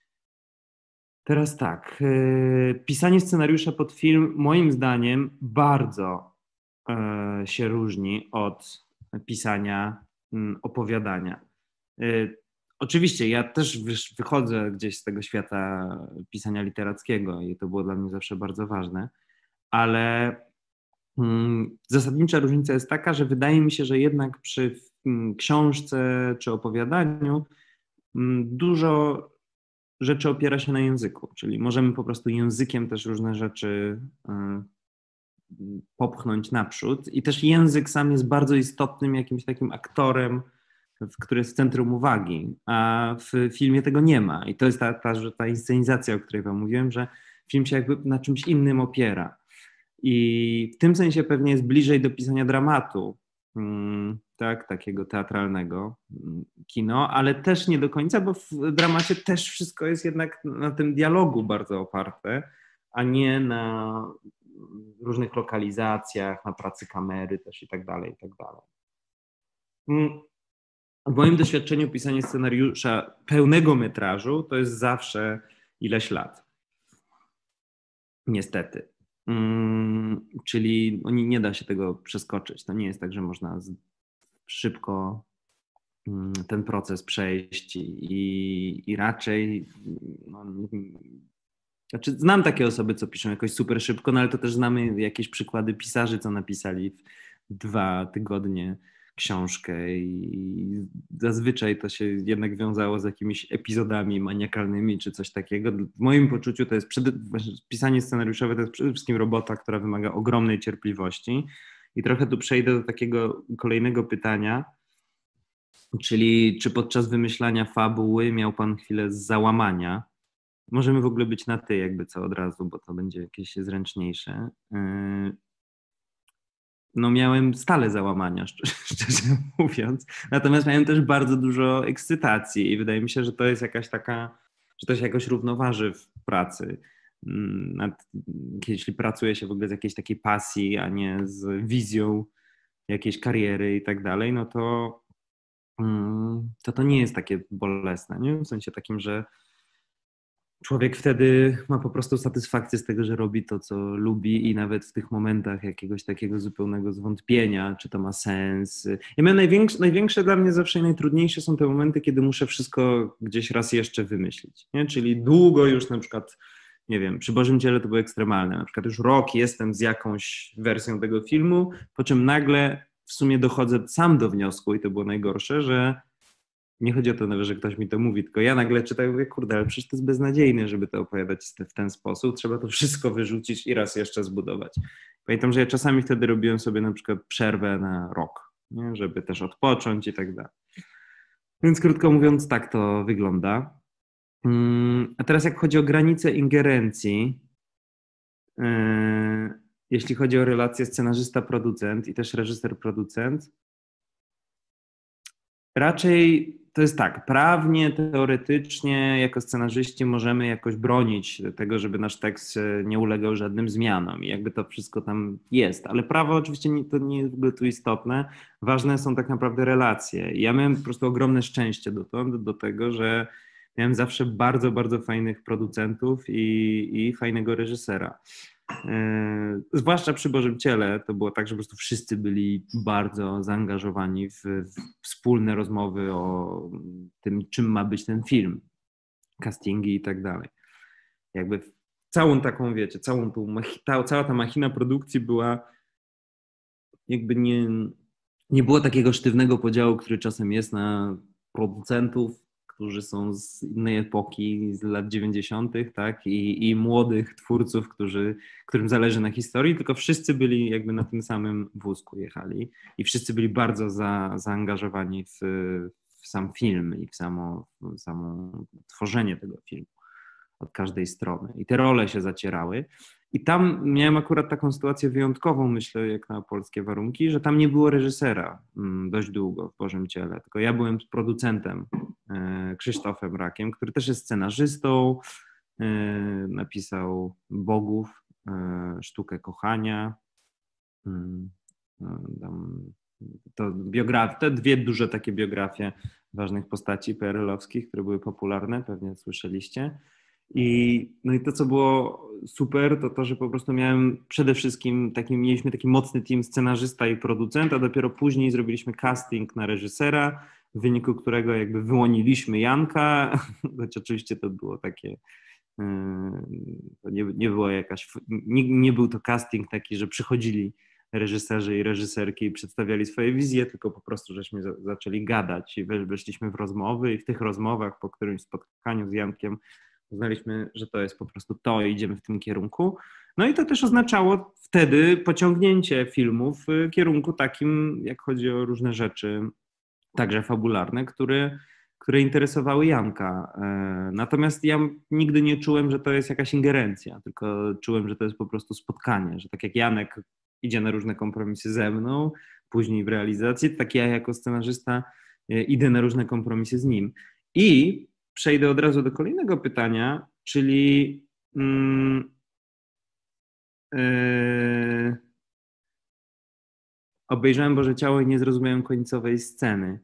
Teraz tak, yy, pisanie scenariusza pod film moim zdaniem bardzo yy, się różni od pisania yy, opowiadania. Yy, oczywiście ja też wychodzę gdzieś z tego świata pisania literackiego i to było dla mnie zawsze bardzo ważne, ale yy, zasadnicza różnica jest taka, że wydaje mi się, że jednak przy yy, książce czy opowiadaniu yy, dużo rzeczy opiera się na języku, czyli możemy po prostu językiem też różne rzeczy popchnąć naprzód i też język sam jest bardzo istotnym jakimś takim aktorem, który jest w centrum uwagi, a w filmie tego nie ma i to jest ta, ta, ta inscenizacja, o której wam mówiłem, że film się jakby na czymś innym opiera i w tym sensie pewnie jest bliżej do pisania dramatu, tak, takiego teatralnego kino, ale też nie do końca, bo w dramacie też wszystko jest jednak na tym dialogu bardzo oparte, a nie na różnych lokalizacjach, na pracy kamery też i tak dalej, i tak dalej. W moim doświadczeniu pisanie scenariusza pełnego metrażu to jest zawsze ileś lat. Niestety. Hmm, czyli no, nie, nie da się tego przeskoczyć. To nie jest tak, że można z, szybko hmm, ten proces przejść i, i raczej no, znaczy, znam takie osoby, co piszą jakoś super szybko, no ale to też znamy jakieś przykłady pisarzy, co napisali w dwa tygodnie książkę i zazwyczaj to się jednak wiązało z jakimiś epizodami maniakalnymi czy coś takiego. W moim poczuciu to jest przede, pisanie scenariuszowe to jest przede wszystkim robota, która wymaga ogromnej cierpliwości i trochę tu przejdę do takiego kolejnego pytania, czyli czy podczas wymyślania fabuły miał pan chwilę załamania? Możemy w ogóle być na ty jakby co od razu, bo to będzie jakieś zręczniejsze. No miałem stale załamania, szczerze, szczerze mówiąc. Natomiast miałem też bardzo dużo ekscytacji i wydaje mi się, że to jest jakaś taka, że to się jakoś równoważy w pracy. Nad, jeśli pracuje się w ogóle z jakiejś takiej pasji, a nie z wizją jakiejś kariery i tak dalej, no to to, to nie jest takie bolesne, nie? W sensie takim, że człowiek wtedy ma po prostu satysfakcję z tego, że robi to, co lubi i nawet w tych momentach jakiegoś takiego zupełnego zwątpienia, czy to ma sens. Ja miałem największe, największe dla mnie zawsze i najtrudniejsze są te momenty, kiedy muszę wszystko gdzieś raz jeszcze wymyślić, nie? Czyli długo już na przykład, nie wiem, przy Bożym Ciele to było ekstremalne, na przykład już rok jestem z jakąś wersją tego filmu, po czym nagle w sumie dochodzę sam do wniosku i to było najgorsze, że nie chodzi o to nawet, że ktoś mi to mówi, tylko ja nagle czytam i mówię, kurde, ale przecież to jest beznadziejne, żeby to opowiadać w ten sposób. Trzeba to wszystko wyrzucić i raz jeszcze zbudować. Pamiętam, że ja czasami wtedy robiłem sobie na przykład przerwę na rok, nie? Żeby też odpocząć i tak dalej. Więc krótko mówiąc, tak to wygląda. A teraz jak chodzi o granice ingerencji, yy, jeśli chodzi o relację scenarzysta-producent i też reżyser-producent, raczej to jest tak, prawnie, teoretycznie jako scenarzyści możemy jakoś bronić tego, żeby nasz tekst nie ulegał żadnym zmianom i jakby to wszystko tam jest, ale prawo oczywiście nie, to nie jest w ogóle tu istotne, ważne są tak naprawdę relacje. I ja miałem po prostu ogromne szczęście dotąd do tego, że miałem zawsze bardzo, bardzo fajnych producentów i, i fajnego reżysera. Yy, zwłaszcza przy Bożym Ciele to było tak, że po prostu wszyscy byli bardzo zaangażowani w, w wspólne rozmowy o tym, czym ma być ten film, castingi i tak dalej. Jakby całą taką, wiecie, całą tą, ta, cała ta machina produkcji była jakby nie, nie było takiego sztywnego podziału, który czasem jest na producentów, którzy są z innej epoki, z lat dziewięćdziesiątych, tak, i, i młodych twórców, którzy, którym zależy na historii, tylko wszyscy byli jakby na tym samym wózku jechali i wszyscy byli bardzo za, zaangażowani w, w sam film i w samo, w samo tworzenie tego filmu od każdej strony. I te role się zacierały. I tam miałem akurat taką sytuację wyjątkową, myślę, jak na polskie warunki, że tam nie było reżysera dość długo w Bożym Ciele, tylko ja byłem producentem, Krzysztofem Rakiem, który też jest scenarzystą, napisał Bogów, Sztukę Kochania, to biografie, te dwie duże takie biografie ważnych postaci P R L-owskich, które były popularne, pewnie słyszeliście. I, no i to, co było super, to to, że po prostu miałem przede wszystkim taki, mieliśmy taki mocny team scenarzysta i producenta, dopiero później zrobiliśmy casting na reżysera, w wyniku którego jakby wyłoniliśmy Janka, choć oczywiście to było takie, to nie, nie było jakaś, nie, nie był to casting taki, że przychodzili reżyserzy i reżyserki i przedstawiali swoje wizje, tylko po prostu żeśmy za, zaczęli gadać i weszliśmy w rozmowy i w tych rozmowach po którymś spotkaniu z Jankiem uznaliśmy, że to jest po prostu to i idziemy w tym kierunku. No i to też oznaczało wtedy pociągnięcie filmu w kierunku takim, jak chodzi o różne rzeczy, także fabularne, które, które interesowały Janka. Natomiast ja nigdy nie czułem, że to jest jakaś ingerencja, tylko czułem, że to jest po prostu spotkanie, że tak jak Janek idzie na różne kompromisy ze mną, później w realizacji, tak ja jako scenarzysta idę na różne kompromisy z nim. I przejdę od razu do kolejnego pytania, czyli mm, yy, obejrzałem Boże Ciało i nie zrozumiałem końcowej sceny.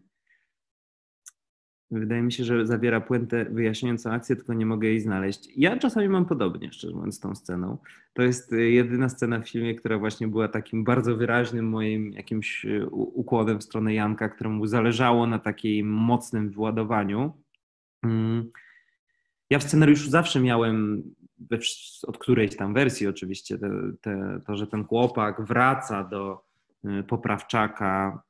Wydaje mi się, że zawiera puentę wyjaśniającą akcję, tylko nie mogę jej znaleźć. Ja czasami mam podobnie, szczerze mówiąc, z tą sceną. To jest jedyna scena w filmie, która właśnie była takim bardzo wyraźnym moim jakimś ukłonem w stronę Janka, któremu zależało na takim mocnym wyładowaniu. Ja w scenariuszu zawsze miałem, od którejś tam wersji oczywiście, te, te, to, że ten chłopak wraca do poprawczaka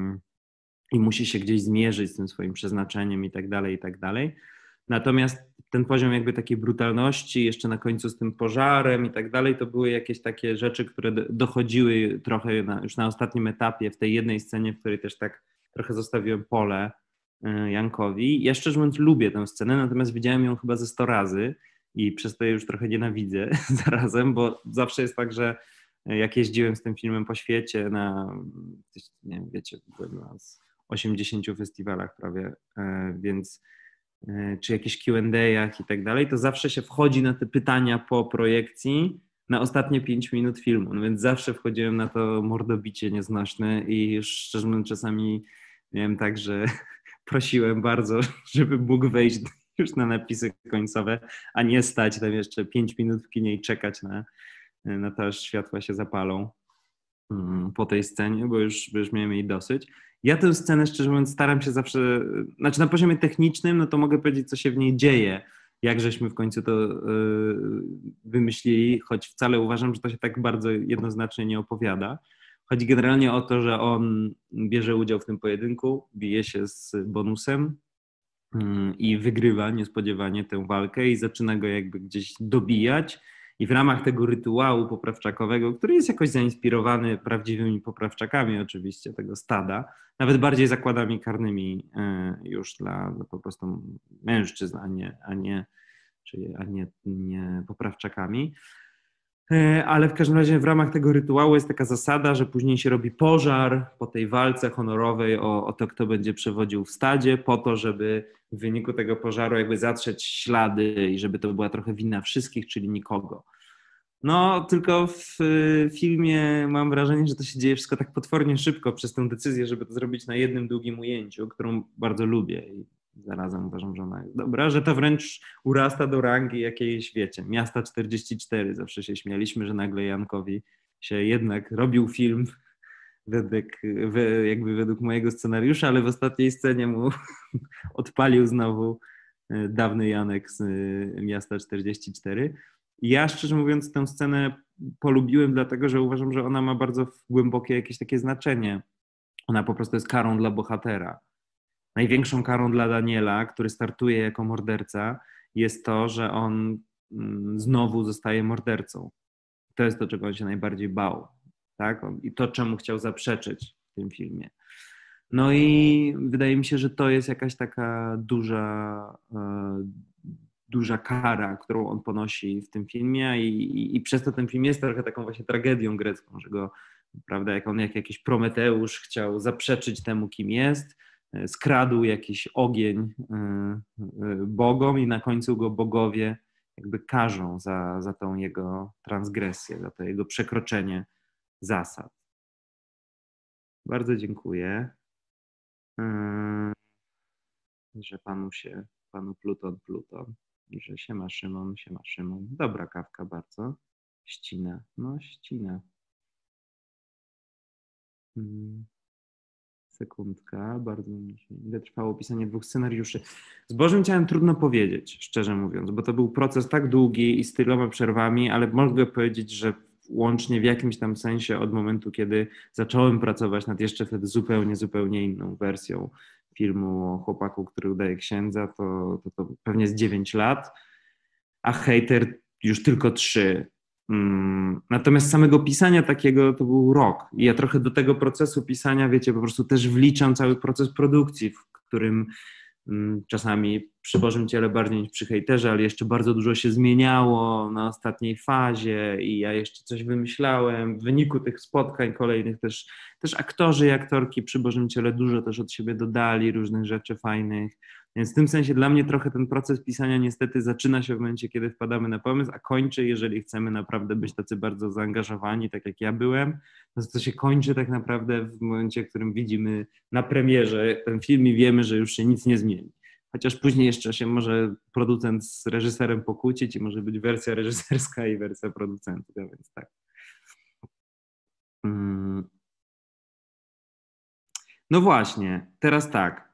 i musi się gdzieś zmierzyć z tym swoim przeznaczeniem i tak dalej, i tak dalej. Natomiast ten poziom jakby takiej brutalności, jeszcze na końcu z tym pożarem i tak dalej, to były jakieś takie rzeczy, które dochodziły trochę na, już na ostatnim etapie, w tej jednej scenie, w której też tak trochę zostawiłem pole Jankowi. Ja szczerze mówiąc lubię tę scenę, natomiast widziałem ją chyba ze sto razy i przez to je już trochę nienawidzę zarazem, bo zawsze jest tak, że jak jeździłem z tym filmem po świecie na, nie wiem, wiecie, byłem na osiemdziesięciu festiwalach prawie, więc czy jakichś Q and A'ach i tak dalej, to zawsze się wchodzi na te pytania po projekcji na ostatnie pięć minut filmu, no więc zawsze wchodziłem na to mordobicie nieznośne i już szczerze mówiąc czasami miałem tak, że prosiłem bardzo, żeby mógł wejść już na napisy końcowe, a nie stać tam jeszcze pięć minut w kinie i czekać na, na to, aż światła się zapalą po tej scenie, bo już, bo już miałem jej dosyć. Ja tę scenę, szczerze mówiąc, staram się zawsze, znaczy na poziomie technicznym, no to mogę powiedzieć, co się w niej dzieje, jak żeśmy w końcu to yy, wymyślili, choć wcale uważam, że to się tak bardzo jednoznacznie nie opowiada. Chodzi generalnie o to, że on bierze udział w tym pojedynku, bije się z bonusem yy, i wygrywa niespodziewanie tę walkę i zaczyna go jakby gdzieś dobijać. I w ramach tego rytuału poprawczakowego, który jest jakoś zainspirowany prawdziwymi poprawczakami oczywiście tego stada, nawet bardziej zakładami karnymi już dla, dla po prostu mężczyzn, a nie, a nie, czyli, a nie, nie poprawczakami. Ale w każdym razie w ramach tego rytuału jest taka zasada, że później się robi pożar po tej walce honorowej o, o to, kto będzie przewodził w stadzie, po to, żeby w wyniku tego pożaru jakby zatrzeć ślady i żeby to była trochę wina wszystkich, czyli nikogo. No, tylko w filmie mam wrażenie, że to się dzieje wszystko tak potwornie szybko przez tę decyzję, żeby to zrobić na jednym długim ujęciu, którą bardzo lubię i zarazem uważam, że ona jest dobra, że to wręcz urasta do rangi jakiejś, wiecie, Miasta czterdzieści cztery. Zawsze się śmialiśmy, że nagle Jankowi się jednak robił film według, jakby według mojego scenariusza, ale w ostatniej scenie mu odpalił znowu dawny Janek z Miasta czterdzieści cztery. Ja szczerze mówiąc tę scenę polubiłem dlatego, że uważam, że ona ma bardzo głębokie jakieś takie znaczenie. Ona po prostu jest karą dla bohatera. Największą karą dla Daniela, który startuje jako morderca, jest to, że on znowu zostaje mordercą. To jest to, czego on się najbardziej bał. Tak? I to, czemu chciał zaprzeczyć w tym filmie. No i wydaje mi się, że to jest jakaś taka duża, duża kara, którą on ponosi w tym filmie i, i, i przez to ten film jest trochę taką właśnie tragedią grecką, że go, prawda, jak on jak jakiś Prometeusz chciał zaprzeczyć temu, kim jest, skradł jakiś ogień bogom i na końcu go bogowie jakby karzą za, za tą jego transgresję, za to jego przekroczenie zasad. Bardzo dziękuję, że panu się, panu Pluton, Pluton, i że siema Szymon, siema Szymon. Dobra kawka bardzo. Ścina, no ścina. Hmm. Sekundka, bardzo mi się... Ile trwało pisanie dwóch scenariuszy? Z Bożym Ciałem trudno powiedzieć, szczerze mówiąc, bo to był proces tak długi i z tyloma przerwami, ale mogę powiedzieć, że łącznie w jakimś tam sensie od momentu, kiedy zacząłem pracować nad jeszcze wtedy zupełnie, zupełnie inną wersją filmu o chłopaku, który udaje księdza, to, to, to pewnie z dziewięć lat, a Hejter już tylko trzy. Natomiast samego pisania takiego to był rok. I ja trochę do tego procesu pisania, wiecie, po prostu też wliczam cały proces produkcji, w którym czasami przy Bożym Ciele bardziej niż przy Hejterze, ale jeszcze bardzo dużo się zmieniało na ostatniej fazie i ja jeszcze coś wymyślałem. W wyniku tych spotkań kolejnych też, też aktorzy i aktorki przy Bożym Ciele dużo też od siebie dodali, różnych rzeczy fajnych. Więc w tym sensie dla mnie trochę ten proces pisania niestety zaczyna się w momencie, kiedy wpadamy na pomysł, a kończy, jeżeli chcemy naprawdę być tacy bardzo zaangażowani, tak jak ja byłem, no to się kończy tak naprawdę w momencie, w którym widzimy na premierze ten film i wiemy, że już się nic nie zmieni. Chociaż później jeszcze się może producent z reżyserem pokłócić i może być wersja reżyserska i wersja producencka, więc tak. No właśnie, teraz tak.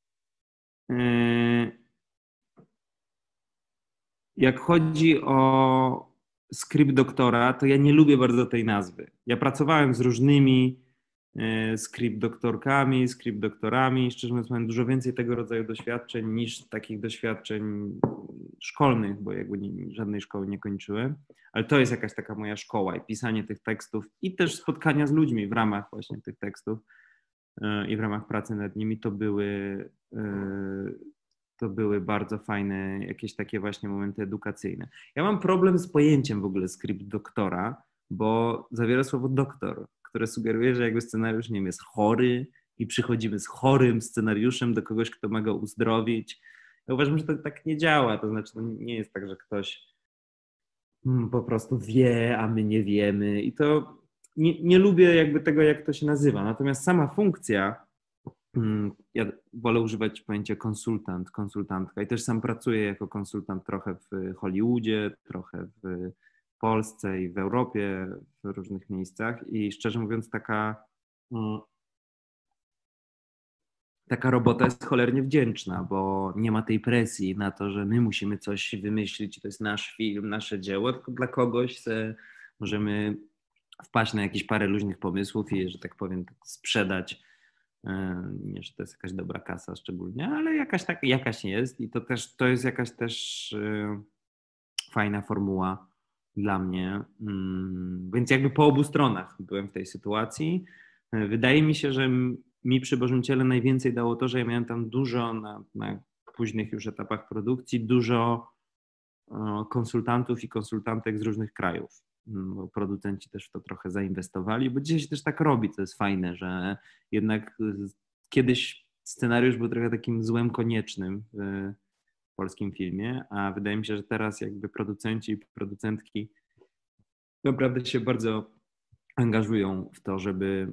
Jak chodzi o skrypt doktora, to ja nie lubię bardzo tej nazwy. Ja pracowałem z różnymi skrypt doktorkami, skrypt doktorami. Szczerze mówiąc, mam dużo więcej tego rodzaju doświadczeń niż takich doświadczeń szkolnych, bo jakby nie, żadnej szkoły nie kończyłem. Ale to jest jakaś taka moja szkoła i pisanie tych tekstów i też spotkania z ludźmi w ramach właśnie tych tekstów i w ramach pracy nad nimi to były, to były bardzo fajne jakieś takie właśnie momenty edukacyjne. Ja mam problem z pojęciem w ogóle skrypt doktora, bo zawiera słowo doktor, które sugeruje, że jakby scenariusz, nie wiem, jest chory i przychodzimy z chorym scenariuszem do kogoś, kto ma go uzdrowić. Ja uważam, że to tak nie działa, to znaczy to nie jest tak, że ktoś po prostu wie, a my nie wiemy i to nie, nie lubię jakby tego, jak to się nazywa. Natomiast sama funkcja, ja wolę używać pojęcia konsultant, konsultantka i też sam pracuję jako konsultant trochę w Hollywoodzie, trochę w Polsce i w Europie, w różnych miejscach i szczerze mówiąc taka, taka robota jest cholernie wdzięczna, bo nie ma tej presji na to, że my musimy coś wymyślić, to jest nasz film, nasze dzieło, tylko dla kogoś se możemy wpaść na jakieś parę luźnych pomysłów i, że tak powiem, sprzedać. Nie, że to jest jakaś dobra kasa szczególnie, ale jakaś, tak, jakaś jest i to też to jest jakaś też fajna formuła dla mnie. Więc jakby po obu stronach byłem w tej sytuacji. Wydaje mi się, że mi przy Bożym Ciele najwięcej dało to, że ja miałem tam dużo na, na późnych już etapach produkcji, dużo konsultantów i konsultantek z różnych krajów. Bo producenci też w to trochę zainwestowali, bo dzisiaj się też tak robi, co jest fajne, że jednak kiedyś scenariusz był trochę takim złem koniecznym w polskim filmie, a wydaje mi się, że teraz jakby producenci i producentki naprawdę się bardzo angażują w to, żeby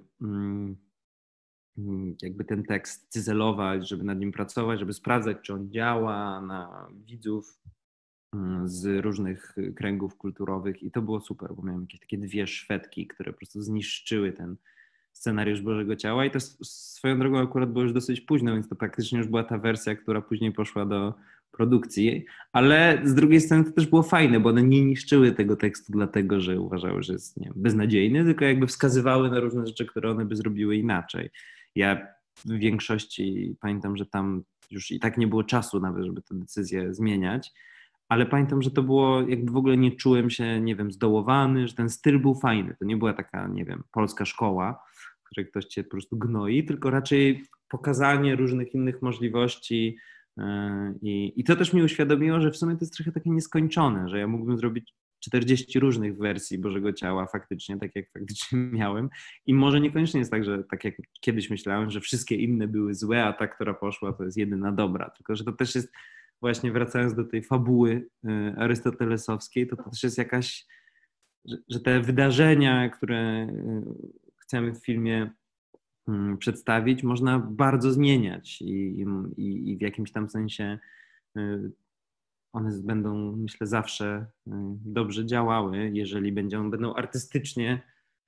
jakby ten tekst cyzelować, żeby nad nim pracować, żeby sprawdzać, czy on działa na widzów z różnych kręgów kulturowych i to było super, bo miałem jakieś takie dwie Szwedki, które po prostu zniszczyły ten scenariusz Bożego Ciała i to swoją drogą akurat było już dosyć późno, więc to praktycznie już była ta wersja, która później poszła do produkcji, ale z drugiej strony to też było fajne, bo one nie niszczyły tego tekstu dlatego, że uważały, że jest, nie wiem, beznadziejny, tylko jakby wskazywały na różne rzeczy, które one by zrobiły inaczej. Ja w większości pamiętam, że tam już i tak nie było czasu nawet, żeby tę decyzję zmieniać, ale pamiętam, że to było, jakby w ogóle nie czułem się, nie wiem, zdołowany, że ten styl był fajny. To nie była taka, nie wiem, polska szkoła, w której ktoś cię po prostu gnoi, tylko raczej pokazanie różnych innych możliwości i, i to też mi uświadomiło, że w sumie to jest trochę takie nieskończone, że ja mógłbym zrobić czterdzieści różnych wersji Bożego Ciała faktycznie, tak jak faktycznie miałem i może niekoniecznie jest tak, że tak jak kiedyś myślałem, że wszystkie inne były złe, a ta, która poszła, to jest jedyna dobra, tylko że to też jest właśnie wracając do tej fabuły arystotelesowskiej, to, to też jest jakaś, że, że te wydarzenia, które chcemy w filmie przedstawić, można bardzo zmieniać i, i, i w jakimś tam sensie one będą, myślę, zawsze dobrze działały, jeżeli będą, będą artystycznie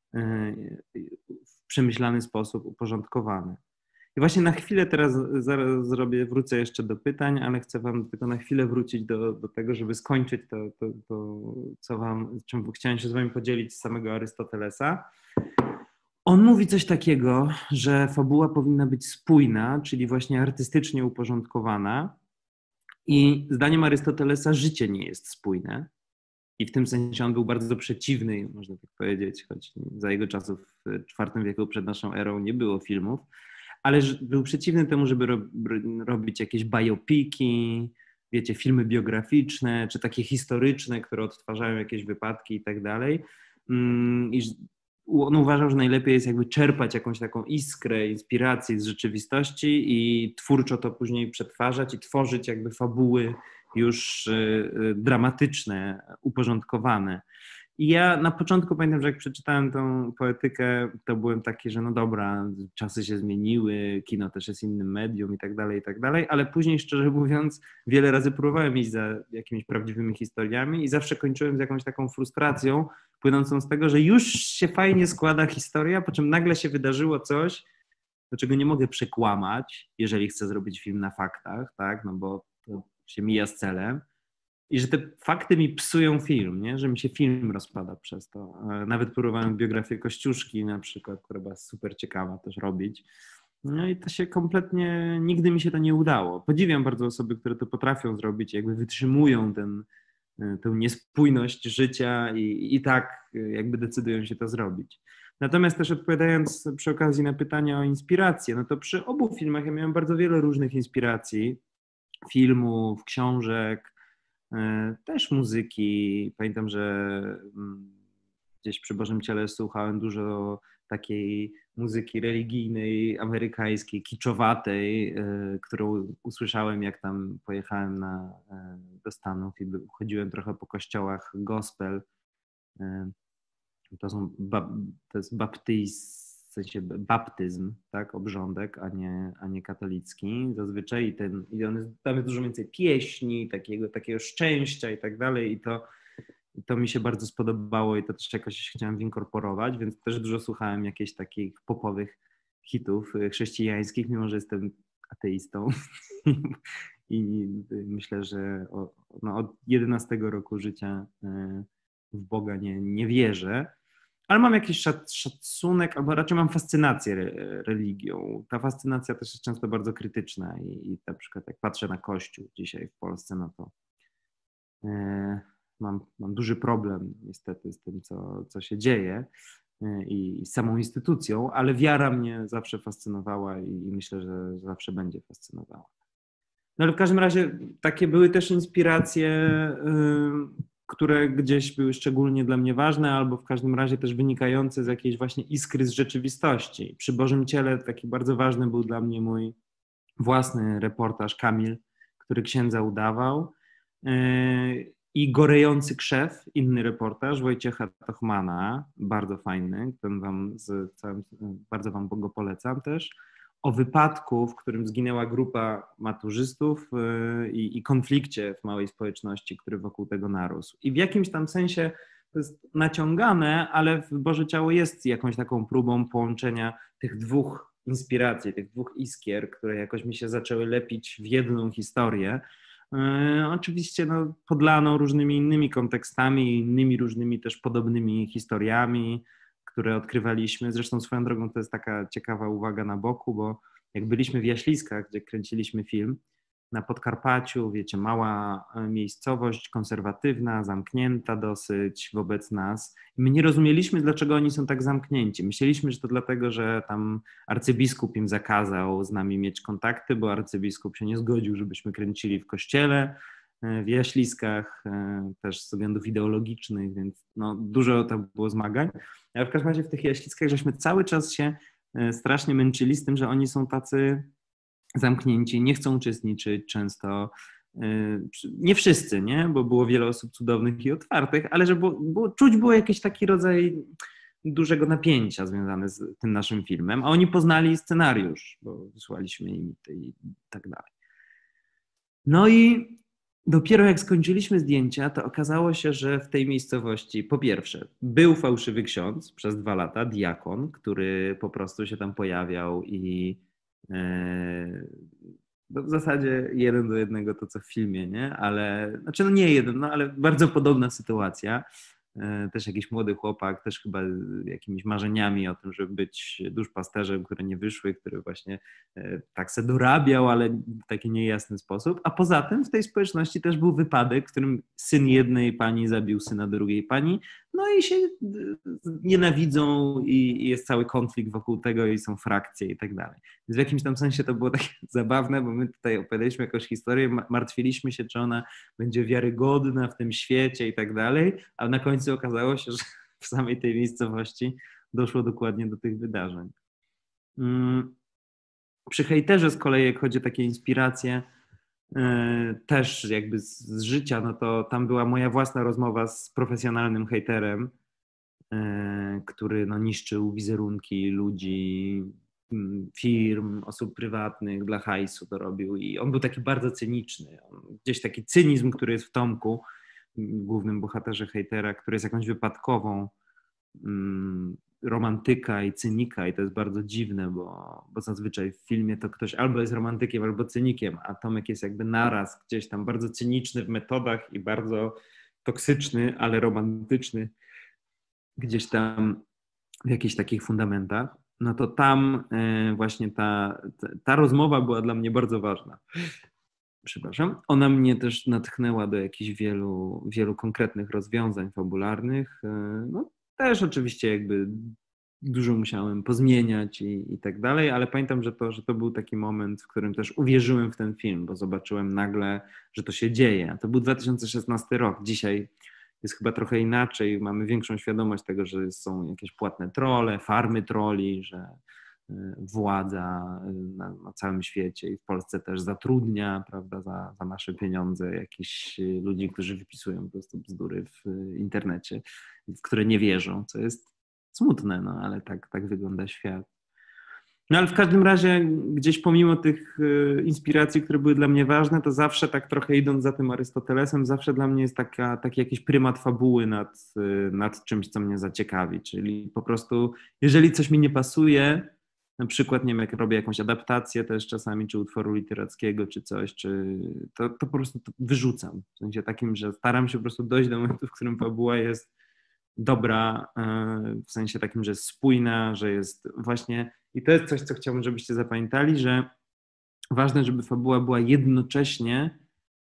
w przemyślany sposób uporządkowane. I właśnie na chwilę teraz zaraz zrobię, wrócę jeszcze do pytań, ale chcę wam tylko na chwilę wrócić do, do tego, żeby skończyć to, to, to, co wam, czym chciałem się z wami podzielić z samego Arystotelesa. On mówi coś takiego, że fabuła powinna być spójna, czyli właśnie artystycznie uporządkowana i zdaniem Arystotelesa życie nie jest spójne i w tym sensie on był bardzo przeciwny, można tak powiedzieć, choć za jego czasów w czwartym wieku przed naszą erą nie było filmów, ale był przeciwny temu, żeby ro, robić jakieś biopiki, wiecie, filmy biograficzne, czy takie historyczne, które odtwarzają jakieś wypadki i tak dalej. I on uważał, że najlepiej jest jakby czerpać jakąś taką iskrę inspiracji z rzeczywistości i twórczo to później przetwarzać i tworzyć jakby fabuły już dramatyczne, uporządkowane. I ja na początku pamiętam, że jak przeczytałem tą poetykę, to byłem taki, że no dobra, czasy się zmieniły, kino też jest innym medium i tak dalej, i tak dalej, ale później, szczerze mówiąc, wiele razy próbowałem iść za jakimiś prawdziwymi historiami i zawsze kończyłem z jakąś taką frustracją płynącą z tego, że już się fajnie składa historia, po czym nagle się wydarzyło coś, do czego nie mogę przekłamać, jeżeli chcę zrobić film na faktach, tak, no bo to się mija z celem. I że te fakty mi psują film, nie? Że mi się film rozpada przez to. Nawet próbowałem biografię Kościuszki na przykład, która była super ciekawa też robić. No i to się kompletnie, nigdy mi się to nie udało. Podziwiam bardzo osoby, które to potrafią zrobić, jakby wytrzymują ten, tę niespójność życia i, i tak jakby decydują się to zrobić. Natomiast też odpowiadając przy okazji na pytania o inspirację, no to przy obu filmach ja miałem bardzo wiele różnych inspiracji. Filmów, książek, też muzyki. Pamiętam, że gdzieś przy Bożym Ciele słuchałem dużo takiej muzyki religijnej, amerykańskiej, kiczowatej, którą usłyszałem, jak tam pojechałem na, do Stanów i chodziłem trochę po kościołach gospel. To, są, to jest baptyzm, w sensie baptyzm, tak, obrządek, a nie, a nie katolicki zazwyczaj i, ten, i on jest, tam jest dużo więcej pieśni, takiego, takiego szczęścia i tak dalej i to, i to mi się bardzo spodobało i to też jakoś chciałem winkorporować, więc też dużo słuchałem jakichś takich popowych hitów chrześcijańskich, mimo że jestem ateistą i myślę, że o, no, od jedenastego roku życia w Boga nie, nie wierzę. Ale mam jakiś szacunek, albo raczej mam fascynację religią. Ta fascynacja też jest często bardzo krytyczna i, i na przykład jak patrzę na Kościół dzisiaj w Polsce, no to e, mam, mam duży problem niestety z tym, co, co się dzieje e, i z samą instytucją, ale wiara mnie zawsze fascynowała i, i myślę, że zawsze będzie fascynowała. No ale w każdym razie takie były też inspiracje, y, które gdzieś były szczególnie dla mnie ważne, albo w każdym razie też wynikające z jakiejś właśnie iskry z rzeczywistości. Przy Bożym Ciele taki bardzo ważny był dla mnie mój własny reportaż Kamil, który księdza udawał, y, i Gorejący krzew, inny reportaż Wojciecha Tochmana, bardzo fajny, ten wam z całym, bardzo wam go polecam też, o wypadku, w którym zginęła grupa maturzystów i, i konflikcie w małej społeczności, który wokół tego narósł. I w jakimś tam sensie to jest naciągane, ale w Boże Ciało jest jakąś taką próbą połączenia tych dwóch inspiracji, tych dwóch iskier, które jakoś mi się zaczęły lepić w jedną historię. Yy, oczywiście no, podlaną różnymi innymi kontekstami, innymi różnymi też podobnymi historiami, które odkrywaliśmy. Zresztą swoją drogą to jest taka ciekawa uwaga na boku, bo jak byliśmy w Jaśliskach, gdzie kręciliśmy film, na Podkarpaciu, wiecie, mała miejscowość, konserwatywna, zamknięta dosyć wobec nas. I my nie rozumieliśmy, dlaczego oni są tak zamknięci. Myśleliśmy, że to dlatego, że tam arcybiskup im zakazał z nami mieć kontakty, bo arcybiskup się nie zgodził, żebyśmy kręcili w kościele, w Jaśliskach, też z względów ideologicznych, więc no, dużo tam było zmagań. Ale w każdym razie w tych Jaśliskach żeśmy cały czas się strasznie męczyli z tym, że oni są tacy zamknięci, nie chcą uczestniczyć często. Nie wszyscy, nie? Bo było wiele osób cudownych i otwartych, ale że było, było, czuć było jakiś taki rodzaj dużego napięcia związane z tym naszym filmem, a oni poznali scenariusz, bo wysłaliśmy im i tak dalej. No i dopiero jak skończyliśmy zdjęcia, to okazało się, że w tej miejscowości po pierwsze był fałszywy ksiądz przez dwa lata, diakon, który po prostu się tam pojawiał i no w zasadzie jeden do jednego to co w filmie, nie? Ale, znaczy no nie jeden, no ale bardzo podobna sytuacja. też jakiś młody chłopak, też chyba jakimiś marzeniami o tym, żeby być duszpasterzem, które nie wyszły, który właśnie tak se dorabiał, ale w taki niejasny sposób. A poza tym w tej społeczności też był wypadek, w którym syn jednej pani zabił syna drugiej pani, no i się nienawidzą i jest cały konflikt wokół tego i są frakcje i tak dalej. Więc w jakimś tam sensie to było takie zabawne, bo my tutaj opowiadaliśmy jakąś historię, martwiliśmy się, czy ona będzie wiarygodna w tym świecie i tak dalej, a na końcu okazało się, że w samej tej miejscowości doszło dokładnie do tych wydarzeń. Przy hejterze z kolei, jak chodzi o takie inspiracje, też jakby z życia, no to tam była moja własna rozmowa z profesjonalnym hejterem, który no niszczył wizerunki ludzi, firm, osób prywatnych dla hajsu to robił i on był taki bardzo cyniczny. Gdzieś taki cynizm, który jest w Tomku, głównym bohaterze hejtera, który jest jakąś wypadkową romantyka i cynika i to jest bardzo dziwne, bo, bo zazwyczaj w filmie to ktoś albo jest romantykiem, albo cynikiem, a Tomek jest jakby naraz gdzieś tam bardzo cyniczny w metodach i bardzo toksyczny, ale romantyczny gdzieś tam w jakichś takich fundamentach. No to tam właśnie ta, ta rozmowa była dla mnie bardzo ważna. Przepraszam. Ona mnie też natchnęła do jakichś wielu, wielu konkretnych rozwiązań fabularnych. No też oczywiście jakby dużo musiałem pozmieniać i, i tak dalej, ale pamiętam, że to, że to był taki moment, w którym też uwierzyłem w ten film, bo zobaczyłem nagle, że to się dzieje. To był dwa tysiące szesnasty rok. Dzisiaj jest chyba trochę inaczej. Mamy większą świadomość tego, że są jakieś płatne trolle, farmy troli, że władza na, na całym świecie i w Polsce też zatrudnia, prawda, za, za nasze pieniądze jakichś ludzi, którzy wypisują po prostu bzdury w internecie, w które nie wierzą, co jest smutne, no ale tak, tak wygląda świat. No ale w każdym razie gdzieś pomimo tych inspiracji, które były dla mnie ważne, to zawsze tak trochę idąc za tym Arystotelesem, zawsze dla mnie jest taka, taki jakiś prymat fabuły nad, nad czymś, co mnie zaciekawi, czyli po prostu jeżeli coś mi nie pasuje, na przykład, nie wiem, jak robię jakąś adaptację też czasami, czy utworu literackiego, czy coś, czy to, to po prostu to wyrzucam. W sensie takim, że staram się po prostu dojść do momentu, w którym fabuła jest dobra, w sensie takim, że jest spójna, że jest właśnie... I to jest coś, co chciałbym, żebyście zapamiętali, że ważne, żeby fabuła była jednocześnie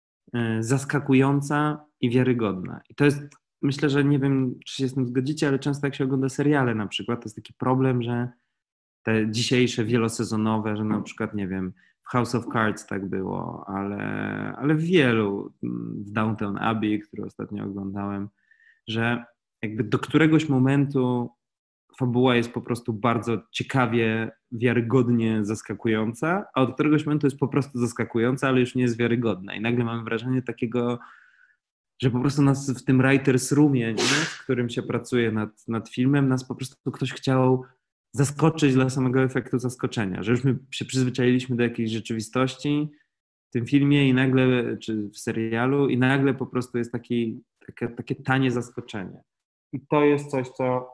zaskakująca i wiarygodna. I to jest, myślę, że nie wiem, czy się z tym zgodzicie, ale często jak się ogląda seriale na przykład, to jest taki problem, że te dzisiejsze wielosezonowe, że na przykład, nie wiem, w House of Cards tak było, ale, ale w wielu, w Downton Abbey, który ostatnio oglądałem, że jakby do któregoś momentu fabuła jest po prostu bardzo ciekawie, wiarygodnie zaskakująca, a od któregoś momentu jest po prostu zaskakująca, ale już nie jest wiarygodna. I nagle mamy wrażenie takiego, że po prostu nas w tym writer's roomie, nie, w którym się pracuje nad, nad filmem, nas po prostu ktoś chciał zaskoczyć dla samego efektu zaskoczenia, że już my się przyzwyczailiśmy do jakiejś rzeczywistości w tym filmie i nagle, czy w serialu i nagle po prostu jest taki, takie, takie tanie zaskoczenie. I to jest coś, co,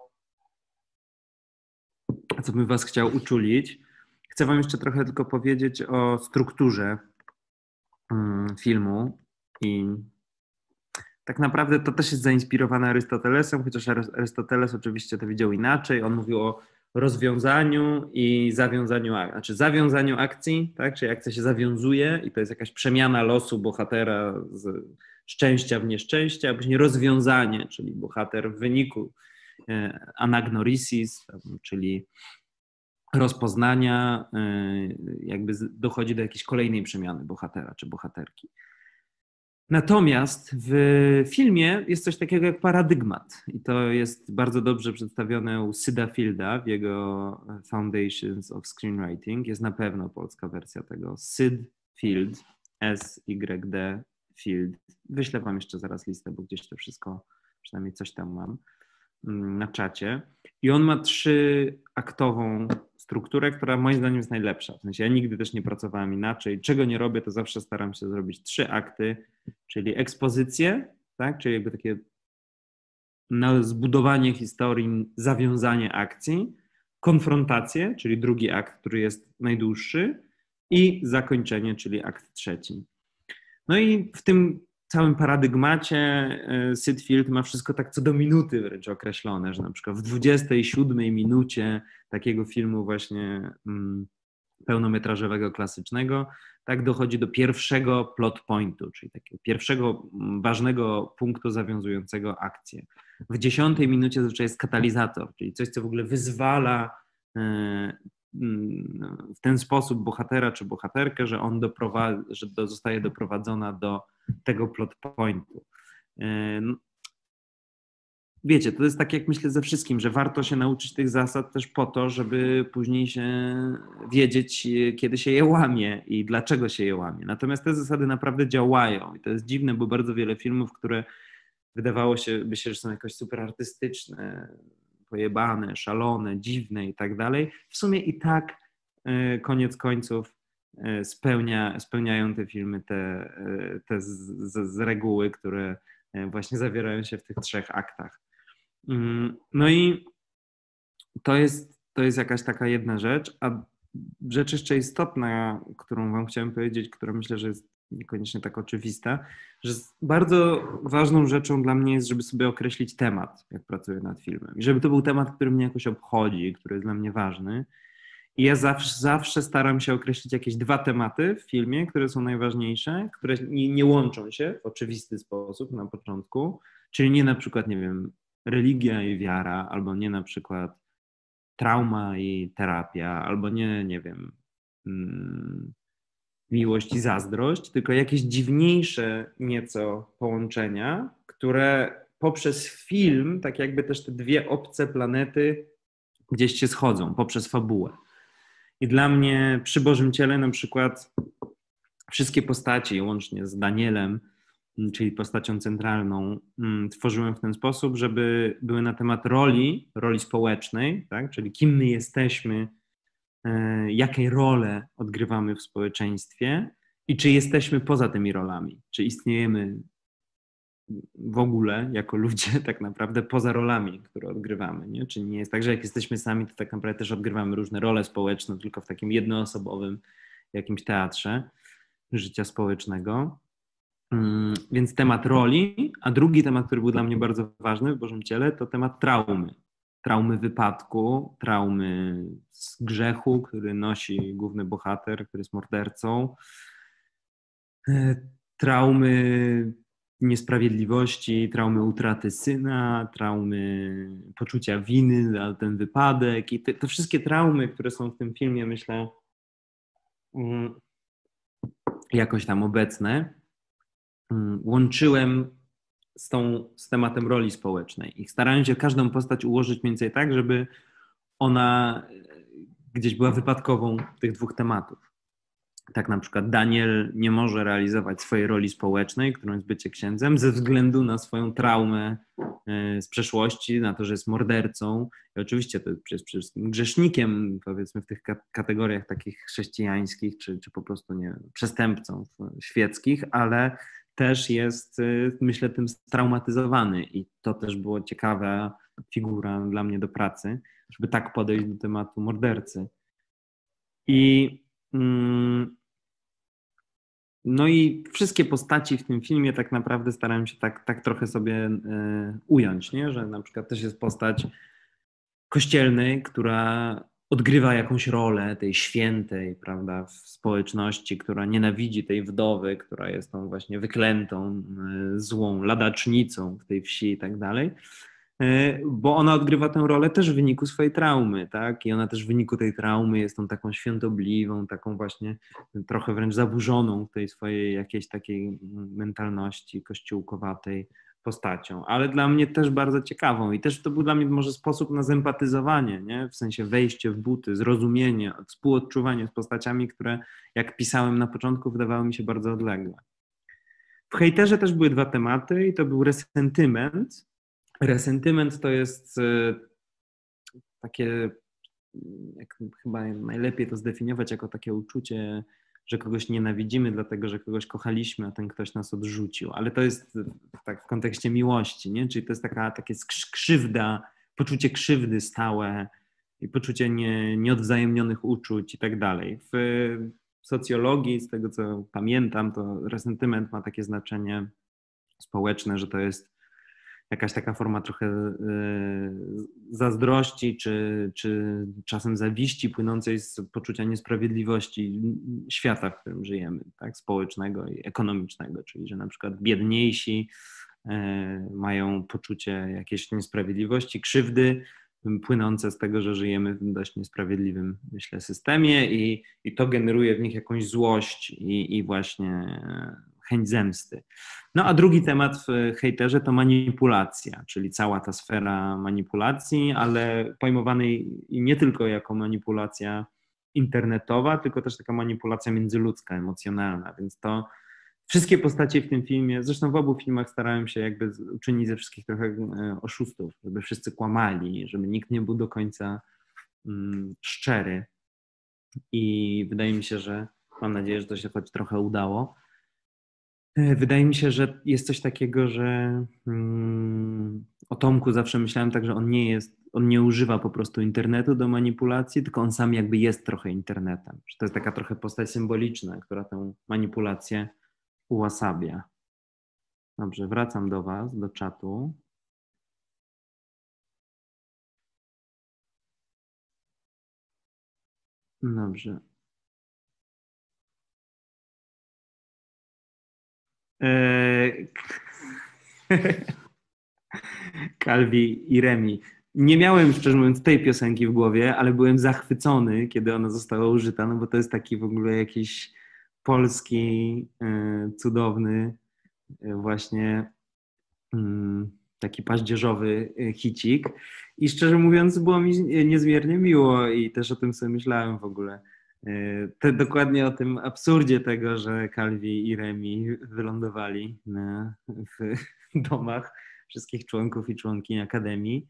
co bym was chciał uczulić. Chcę wam jeszcze trochę tylko powiedzieć o strukturze um, filmu i tak naprawdę to też jest zainspirowane Arystotelesem, chociaż Arystoteles oczywiście to widział inaczej. On mówił o rozwiązaniu i zawiązaniu akcji, znaczy zawiązaniu akcji, tak? Czyli akcja się zawiązuje i to jest jakaś przemiana losu bohatera z szczęścia w nieszczęście, a później rozwiązanie, czyli bohater w wyniku anagnorisis, czyli rozpoznania, jakby dochodzi do jakiejś kolejnej przemiany bohatera czy bohaterki. Natomiast w filmie jest coś takiego jak paradygmat i to jest bardzo dobrze przedstawione u Syda Fielda w jego Foundations of Screenwriting. Jest na pewno polska wersja tego. Syd Field, S Y D Field. Wyślę wam jeszcze zaraz listę, bo gdzieś to wszystko, przynajmniej coś tam mam na czacie. I on ma trzyaktową strukturę, która moim zdaniem jest najlepsza. W sensie ja nigdy też nie pracowałem inaczej. Czego nie robię, to zawsze staram się zrobić trzy akty, czyli ekspozycję, tak? Czyli jakby takie zbudowanie historii, zawiązanie akcji, konfrontację, czyli drugi akt, który jest najdłuższy i zakończenie, czyli akt trzeci. No i w tym całym paradygmacie Sydfield ma wszystko tak co do minuty wręcz określone, że na przykład w dwudziestej siódmej minucie takiego filmu właśnie mm, pełnometrażowego, klasycznego, tak dochodzi do pierwszego plot pointu, czyli takiego pierwszego ważnego punktu zawiązującego akcję. W dziesiątej minucie zazwyczaj jest katalizator, czyli coś, co w ogóle wyzwala w ten sposób bohatera czy bohaterkę, że on doprowadza, że do, zostaje doprowadzona do tego plot pointu. Wiecie, to jest tak jak myślę ze wszystkim, że warto się nauczyć tych zasad też po to, żeby później się wiedzieć, kiedy się je łamie i dlaczego się je łamie. Natomiast te zasady naprawdę działają i to jest dziwne, bo bardzo wiele filmów, które wydawało się, by się, że są jakoś super artystyczne, pojebane, szalone, dziwne i tak dalej, w sumie i tak koniec końców spełnia, spełniają te filmy te, te z, z, z reguły, które właśnie zawierają się w tych trzech aktach. No i to jest, to jest jakaś taka jedna rzecz, a rzecz jeszcze istotna, którą wam chciałem powiedzieć, która myślę, że jest niekoniecznie tak oczywista, że bardzo ważną rzeczą dla mnie jest, żeby sobie określić temat, jak pracuję nad filmem. I żeby to był temat, który mnie jakoś obchodzi, który jest dla mnie ważny. I ja zawsze, zawsze staram się określić jakieś dwa tematy w filmie, które są najważniejsze, które nie, nie łączą się w oczywisty sposób na początku, czyli nie na przykład, nie wiem, religia i wiara, albo nie na przykład trauma i terapia, albo nie, nie wiem, mm, miłość i zazdrość, tylko jakieś dziwniejsze nieco połączenia, które poprzez film, tak jakby też te dwie obce planety gdzieś się schodzą, poprzez fabułę. I dla mnie przy Bożym Ciele na przykład wszystkie postaci, łącznie z Danielem, czyli postacią centralną, tworzyłem w ten sposób, żeby były na temat roli, roli społecznej, tak? Czyli kim my jesteśmy, jakie role odgrywamy w społeczeństwie i czy jesteśmy poza tymi rolami, czy istniejemy w ogóle jako ludzie tak naprawdę poza rolami, które odgrywamy, nie? Czy nie jest tak, że jak jesteśmy sami, to tak naprawdę też odgrywamy różne role społeczne, tylko w takim jednoosobowym jakimś teatrze życia społecznego. Więc temat roli, a drugi temat, który był dla mnie bardzo ważny w Bożym Ciele, to temat traumy. Traumy wypadku, traumy z grzechu, który nosi główny bohater, który jest mordercą, traumy niesprawiedliwości, traumy utraty syna, traumy poczucia winy za ten wypadek i te, te wszystkie traumy, które są w tym filmie, myślę, jakoś tam obecne, łączyłem z, tą, z tematem roli społecznej i starałem się każdą postać ułożyć mniej więcej tak, żeby ona gdzieś była wypadkową tych dwóch tematów. Tak na przykład Daniel nie może realizować swojej roli społecznej, którą jest bycie księdzem, ze względu na swoją traumę z przeszłości, na to, że jest mordercą. I oczywiście to jest przede wszystkim grzesznikiem, powiedzmy w tych kategoriach takich chrześcijańskich, czy, czy po prostu nie przestępcą świeckich, ale też jest, myślę, tym straumatyzowany i to też było ciekawa figura dla mnie do pracy, żeby tak podejść do tematu mordercy. I no i wszystkie postaci w tym filmie tak naprawdę starałem się tak, tak trochę sobie ująć, nie? Że na przykład też jest postać kościelnej, która odgrywa jakąś rolę tej świętej, prawda, w społeczności, która nienawidzi tej wdowy, która jest tą właśnie wyklętą, złą ladacznicą w tej wsi i tak dalej. Bo ona odgrywa tę rolę też w wyniku swojej traumy, tak? I ona też w wyniku tej traumy jest tą taką świątobliwą, taką właśnie trochę wręcz zaburzoną w tej swojej jakiejś takiej mentalności kościółkowatej postacią, ale dla mnie też bardzo ciekawą i też to był dla mnie może sposób na zempatyzowanie, nie? W sensie wejście w buty, zrozumienie, współodczuwanie z postaciami, które jak pisałem na początku wydawały mi się bardzo odległe. W Hejterze też były dwa tematy i to był resentyment. Resentyment to jest takie, jak chyba najlepiej to zdefiniować jako takie uczucie, że kogoś nienawidzimy dlatego, że kogoś kochaliśmy, a ten ktoś nas odrzucił. Ale to jest tak w kontekście miłości, nie? Czyli to jest taka takie krzywda, poczucie krzywdy stałe i poczucie nie, nieodwzajemnionych uczuć i tak dalej. W socjologii, z tego co pamiętam, to resentyment ma takie znaczenie społeczne, że to jest jakaś taka forma trochę y, zazdrości, czy, czy czasem zawiści płynącej z poczucia niesprawiedliwości świata, w którym żyjemy, tak, społecznego i ekonomicznego, czyli że na przykład biedniejsi y, mają poczucie jakiejś niesprawiedliwości, krzywdy płynące z tego, że żyjemy w dość niesprawiedliwym, myślę, systemie i, i to generuje w nich jakąś złość i, i właśnie chęć zemsty. No a drugi temat w hejterze to manipulacja, czyli cała ta sfera manipulacji, ale pojmowanej nie tylko jako manipulacja internetowa, tylko też taka manipulacja międzyludzka, emocjonalna, więc to wszystkie postacie w tym filmie, zresztą w obu filmach starałem się jakby uczynić ze wszystkich trochę oszustów, żeby wszyscy kłamali, żeby nikt nie był do końca um, szczery i wydaje mi się, że mam nadzieję, że to się choć trochę udało. Wydaje mi się, że jest coś takiego, że um, o Tomku zawsze myślałem tak, że on nie jest, on nie używa po prostu internetu do manipulacji, tylko on sam jakby jest trochę internetem. Że to jest taka trochę postać symboliczna, która tę manipulację ułasabia. Dobrze, wracam do Was, do czatu. Dobrze. Eee... Calvi i Remi. Nie miałem, szczerze mówiąc, tej piosenki w głowie, ale byłem zachwycony, kiedy ona została użyta, no bo to jest taki w ogóle jakiś polski, e, cudowny, e, właśnie mm, taki paździerzowy hicik. I szczerze mówiąc, było mi niezmiernie miło i też o tym sobie myślałem w ogóle. Te, dokładnie o tym absurdzie tego, że Calvi i Remi wylądowali na, w domach wszystkich członków i członkiń Akademii.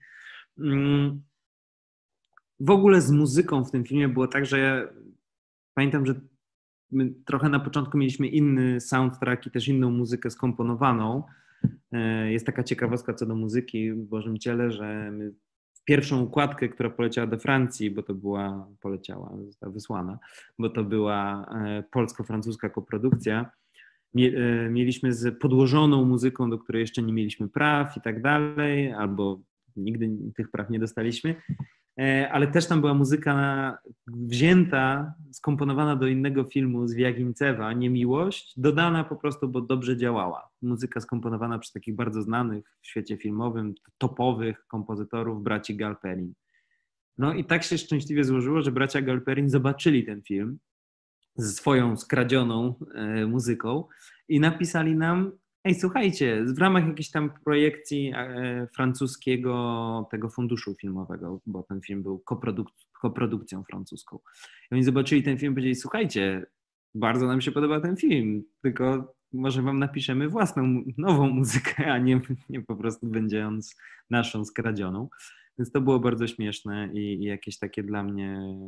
W ogóle z muzyką w tym filmie było tak, że ja pamiętam, że my trochę na początku mieliśmy inny soundtrack i też inną muzykę skomponowaną. Jest taka ciekawostka co do muzyki w Bożym Ciele, że my pierwszą układkę, która poleciała do Francji, bo to była, poleciała, została wysłana, bo to była polsko-francuska koprodukcja, mieliśmy z podłożoną muzyką, do której jeszcze nie mieliśmy praw i tak dalej, albo nigdy tych praw nie dostaliśmy, ale też tam była muzyka wzięta, skomponowana do innego filmu z Wiagincewa, Niemiłość, dodana po prostu, bo dobrze działała. Muzyka skomponowana przez takich bardzo znanych w świecie filmowym, topowych kompozytorów, braci Galperin. No i tak się szczęśliwie złożyło, że bracia Galperin zobaczyli ten film ze swoją skradzioną e, muzyką i napisali nam: ej, słuchajcie, w ramach jakiejś tam projekcji e, francuskiego tego funduszu filmowego, bo ten film był koproduk- koprodukcją francuską. I oni zobaczyli ten film i powiedzieli: słuchajcie, bardzo nam się podoba ten film, tylko może wam napiszemy własną, nową muzykę, a nie, nie po prostu będąc naszą skradzioną. Więc to było bardzo śmieszne i, i jakieś takie dla mnie,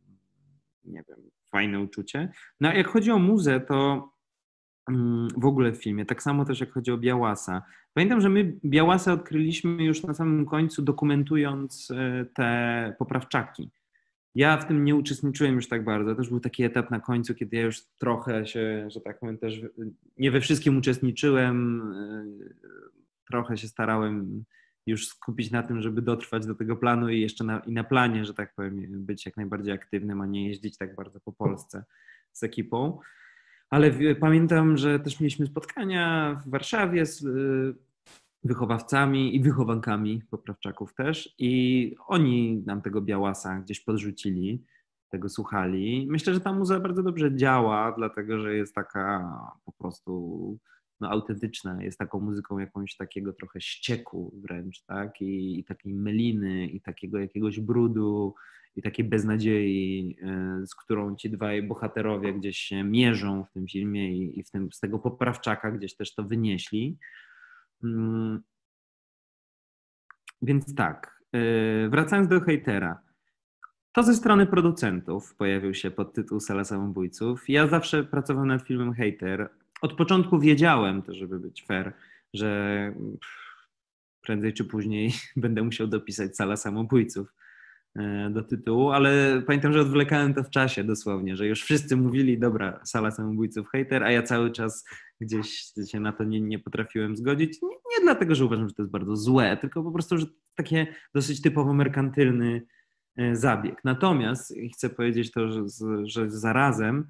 nie wiem, fajne uczucie. No a jak chodzi o muzę, to w ogóle w filmie, tak samo też jak chodzi o Białasa. Pamiętam, że my Białasa odkryliśmy już na samym końcu, dokumentując te poprawczaki. Ja w tym nie uczestniczyłem już tak bardzo. Też był taki etap na końcu, kiedy ja już trochę się, że tak powiem, też nie we wszystkim uczestniczyłem. Trochę się starałem już skupić na tym, żeby dotrwać do tego planu i jeszcze na, i na planie, że tak powiem, być jak najbardziej aktywnym, a nie jeździć tak bardzo po Polsce z ekipą. Ale w, pamiętam, że też mieliśmy spotkania w Warszawie z y, wychowawcami i wychowankami poprawczaków też i oni nam tego Białasa gdzieś podrzucili, tego słuchali. Myślę, że ta muza bardzo dobrze działa, dlatego że jest taka po prostu no, autentyczna, jest taką muzyką jakąś takiego trochę ścieku wręcz, tak? I, i takiej meliny, i takiego jakiegoś brudu, i takiej beznadziei, z którą ci dwaj bohaterowie gdzieś się mierzą w tym filmie i, i w tym, z tego poprawczaka gdzieś też to wynieśli. Hmm. Więc tak, wracając do hejtera. To ze strony producentów pojawił się podtytuł Sala Samobójców. Ja zawsze pracowałem nad filmem Hejter. Od początku wiedziałem, to żeby być fair, że prędzej czy później będę musiał dopisać Sala Samobójców, do tytułu, ale pamiętam, że odwlekałem to w czasie dosłownie, że już wszyscy mówili, dobra, Sala Samobójców, hejter, a ja cały czas gdzieś się na to nie, nie potrafiłem zgodzić. Nie, nie dlatego, że uważam, że to jest bardzo złe, tylko po prostu, że takie dosyć typowo merkantylny zabieg. Natomiast chcę powiedzieć to, że, że zarazem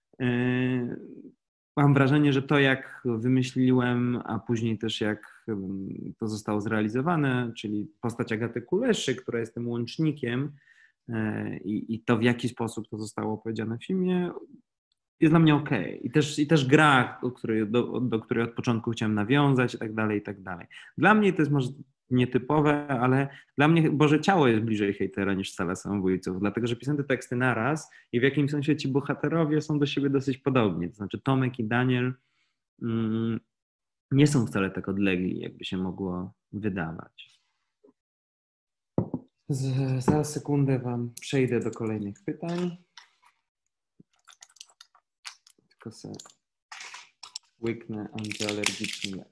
mam wrażenie, że to jak wymyśliłem, a później też jak to zostało zrealizowane, czyli postać Agaty Kuleszy, która jest tym łącznikiem i, i to w jaki sposób to zostało opowiedziane w filmie, jest dla mnie okej. Okay. I też, i też gra, do której, do, do której od początku chciałem nawiązać i tak dalej, i tak dalej. Dla mnie to jest może nietypowe, ale dla mnie Boże Ciało jest bliżej hejtera niż Sala Samobójców, dlatego że pisałem te teksty naraz i w jakimś sensie ci bohaterowie są do siebie dosyć podobni. To znaczy Tomek i Daniel mm, nie są wcale tak odlegli, jakby się mogło wydawać. Z, za sekundę wam przejdę do kolejnych pytań. Tylko sobie łyknę antyalergiczny lek.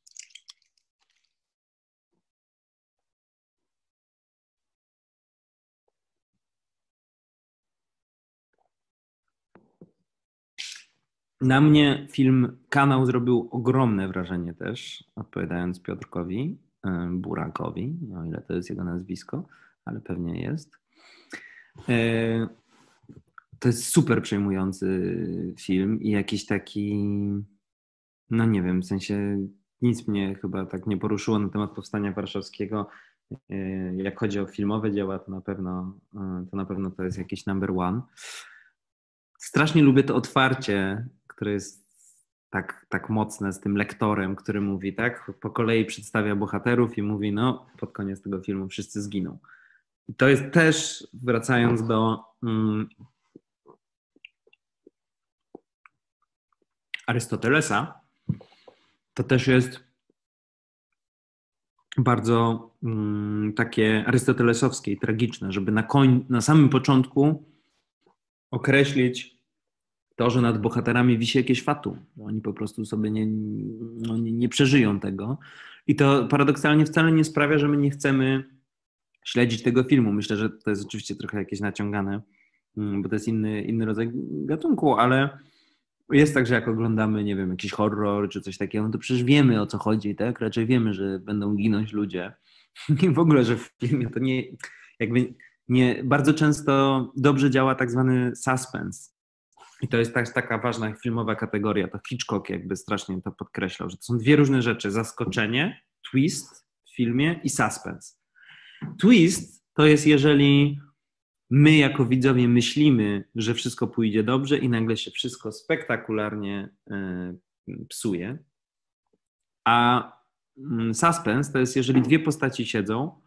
Na mnie film Kanał zrobił ogromne wrażenie też, odpowiadając Piotrkowi Burakowi, o ile to jest jego nazwisko, ale pewnie jest. To jest super przejmujący film i jakiś taki, no nie wiem, w sensie nic mnie chyba tak nie poruszyło na temat Powstania Warszawskiego. Jak chodzi o filmowe dzieła, to na pewno to, na pewno to jest jakiś number one. Strasznie lubię to otwarcie, które jest tak, tak mocne z tym lektorem, który mówi, tak, po kolei przedstawia bohaterów i mówi, no pod koniec tego filmu wszyscy zginą. I to jest też, wracając do um, Arystotelesa, to też jest bardzo um, takie arystotelesowskie i tragiczne, żeby na, koń, na samym początku określić to, że nad bohaterami wisi jakieś fatum. Oni po prostu sobie nie, no nie, nie przeżyją tego. I to paradoksalnie wcale nie sprawia, że my nie chcemy śledzić tego filmu. Myślę, że to jest oczywiście trochę jakieś naciągane, bo to jest inny, inny rodzaj gatunku, ale jest tak, że jak oglądamy, nie wiem, jakiś horror czy coś takiego, no to przecież wiemy, o co chodzi, tak? Raczej wiemy, że będą ginąć ludzie. I w ogóle, że w filmie to nie, jakby nie, bardzo często dobrze działa tak zwany suspense. I to jest tak, taka ważna filmowa kategoria, to Hitchcock jakby strasznie to podkreślał, że to są dwie różne rzeczy, zaskoczenie, twist w filmie i suspense. Twist to jest, jeżeli my jako widzowie myślimy, że wszystko pójdzie dobrze i nagle się wszystko spektakularnie y, psuje. A y, suspense to jest, jeżeli dwie postaci siedzą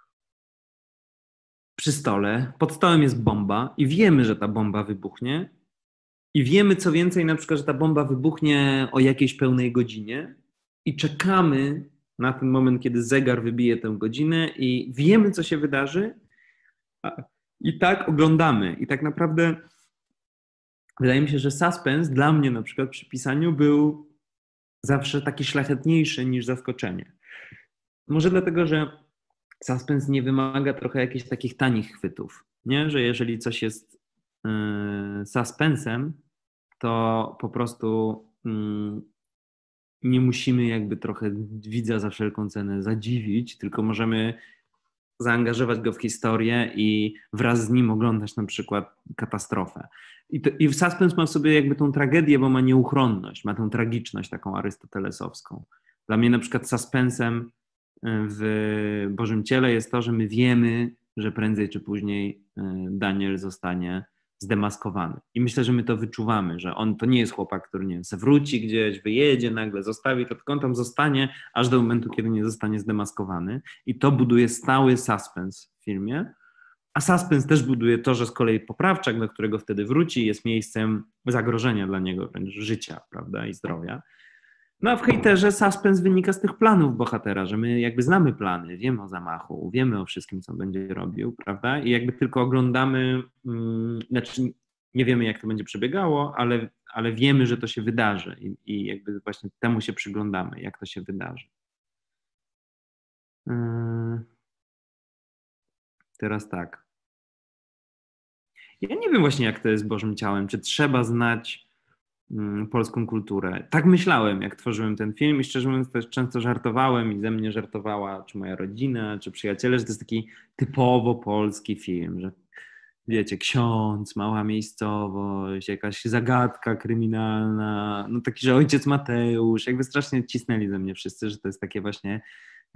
przy stole, pod stołem jest bomba i wiemy, że ta bomba wybuchnie i wiemy co więcej, na przykład, że ta bomba wybuchnie o jakiejś pełnej godzinie i czekamy na ten moment, kiedy zegar wybije tę godzinę i wiemy, co się wydarzy, i tak oglądamy. I tak naprawdę wydaje mi się, że suspense dla mnie na przykład przy pisaniu był zawsze taki szlachetniejszy niż zaskoczenie. Może dlatego, że suspense nie wymaga trochę jakichś takich tanich chwytów, nie? Że jeżeli coś jest yy, suspensem, to po prostu yy, nie musimy jakby trochę widza za wszelką cenę zadziwić, tylko możemy zaangażować go w historię i wraz z nim oglądać na przykład katastrofę. I, to, i suspense ma w sobie jakby tą tragedię, bo ma nieuchronność, ma tą tragiczność taką arystotelesowską. Dla mnie na przykład suspensem w Bożym Ciele jest to, że my wiemy, że prędzej czy później Daniel zostanie zdemaskowany. I myślę, że my to wyczuwamy, że on to nie jest chłopak, który nie wiem, se wróci gdzieś, wyjedzie nagle, zostawi to, tylko on tam zostanie aż do momentu, kiedy nie zostanie zdemaskowany. I to buduje stały suspens w filmie. A suspens też buduje to, że z kolei Poprawczak, do którego wtedy wróci, jest miejscem zagrożenia dla niego, wręcz życia, prawda, i zdrowia. No a w hejterze suspens wynika z tych planów bohatera, że my jakby znamy plany, wiemy o zamachu, wiemy o wszystkim, co będzie robił, prawda? I jakby tylko oglądamy, um, znaczy nie wiemy, jak to będzie przebiegało, ale, ale wiemy, że to się wydarzy i, i jakby właśnie temu się przyglądamy, jak to się wydarzy. Yy. teraz tak. Ja nie wiem właśnie, jak to jest z Bożym Ciałem. Czy trzeba znać mm, polską kulturę? Tak myślałem, jak tworzyłem ten film i szczerze mówiąc też często żartowałem i ze mnie żartowała, czy moja rodzina, czy przyjaciele, że to jest taki typowo polski film, że wiecie, ksiądz, mała miejscowość, jakaś zagadka kryminalna, no taki, że ojciec Mateusz, jakby strasznie cisnęli ze mnie wszyscy, że to jest takie właśnie e,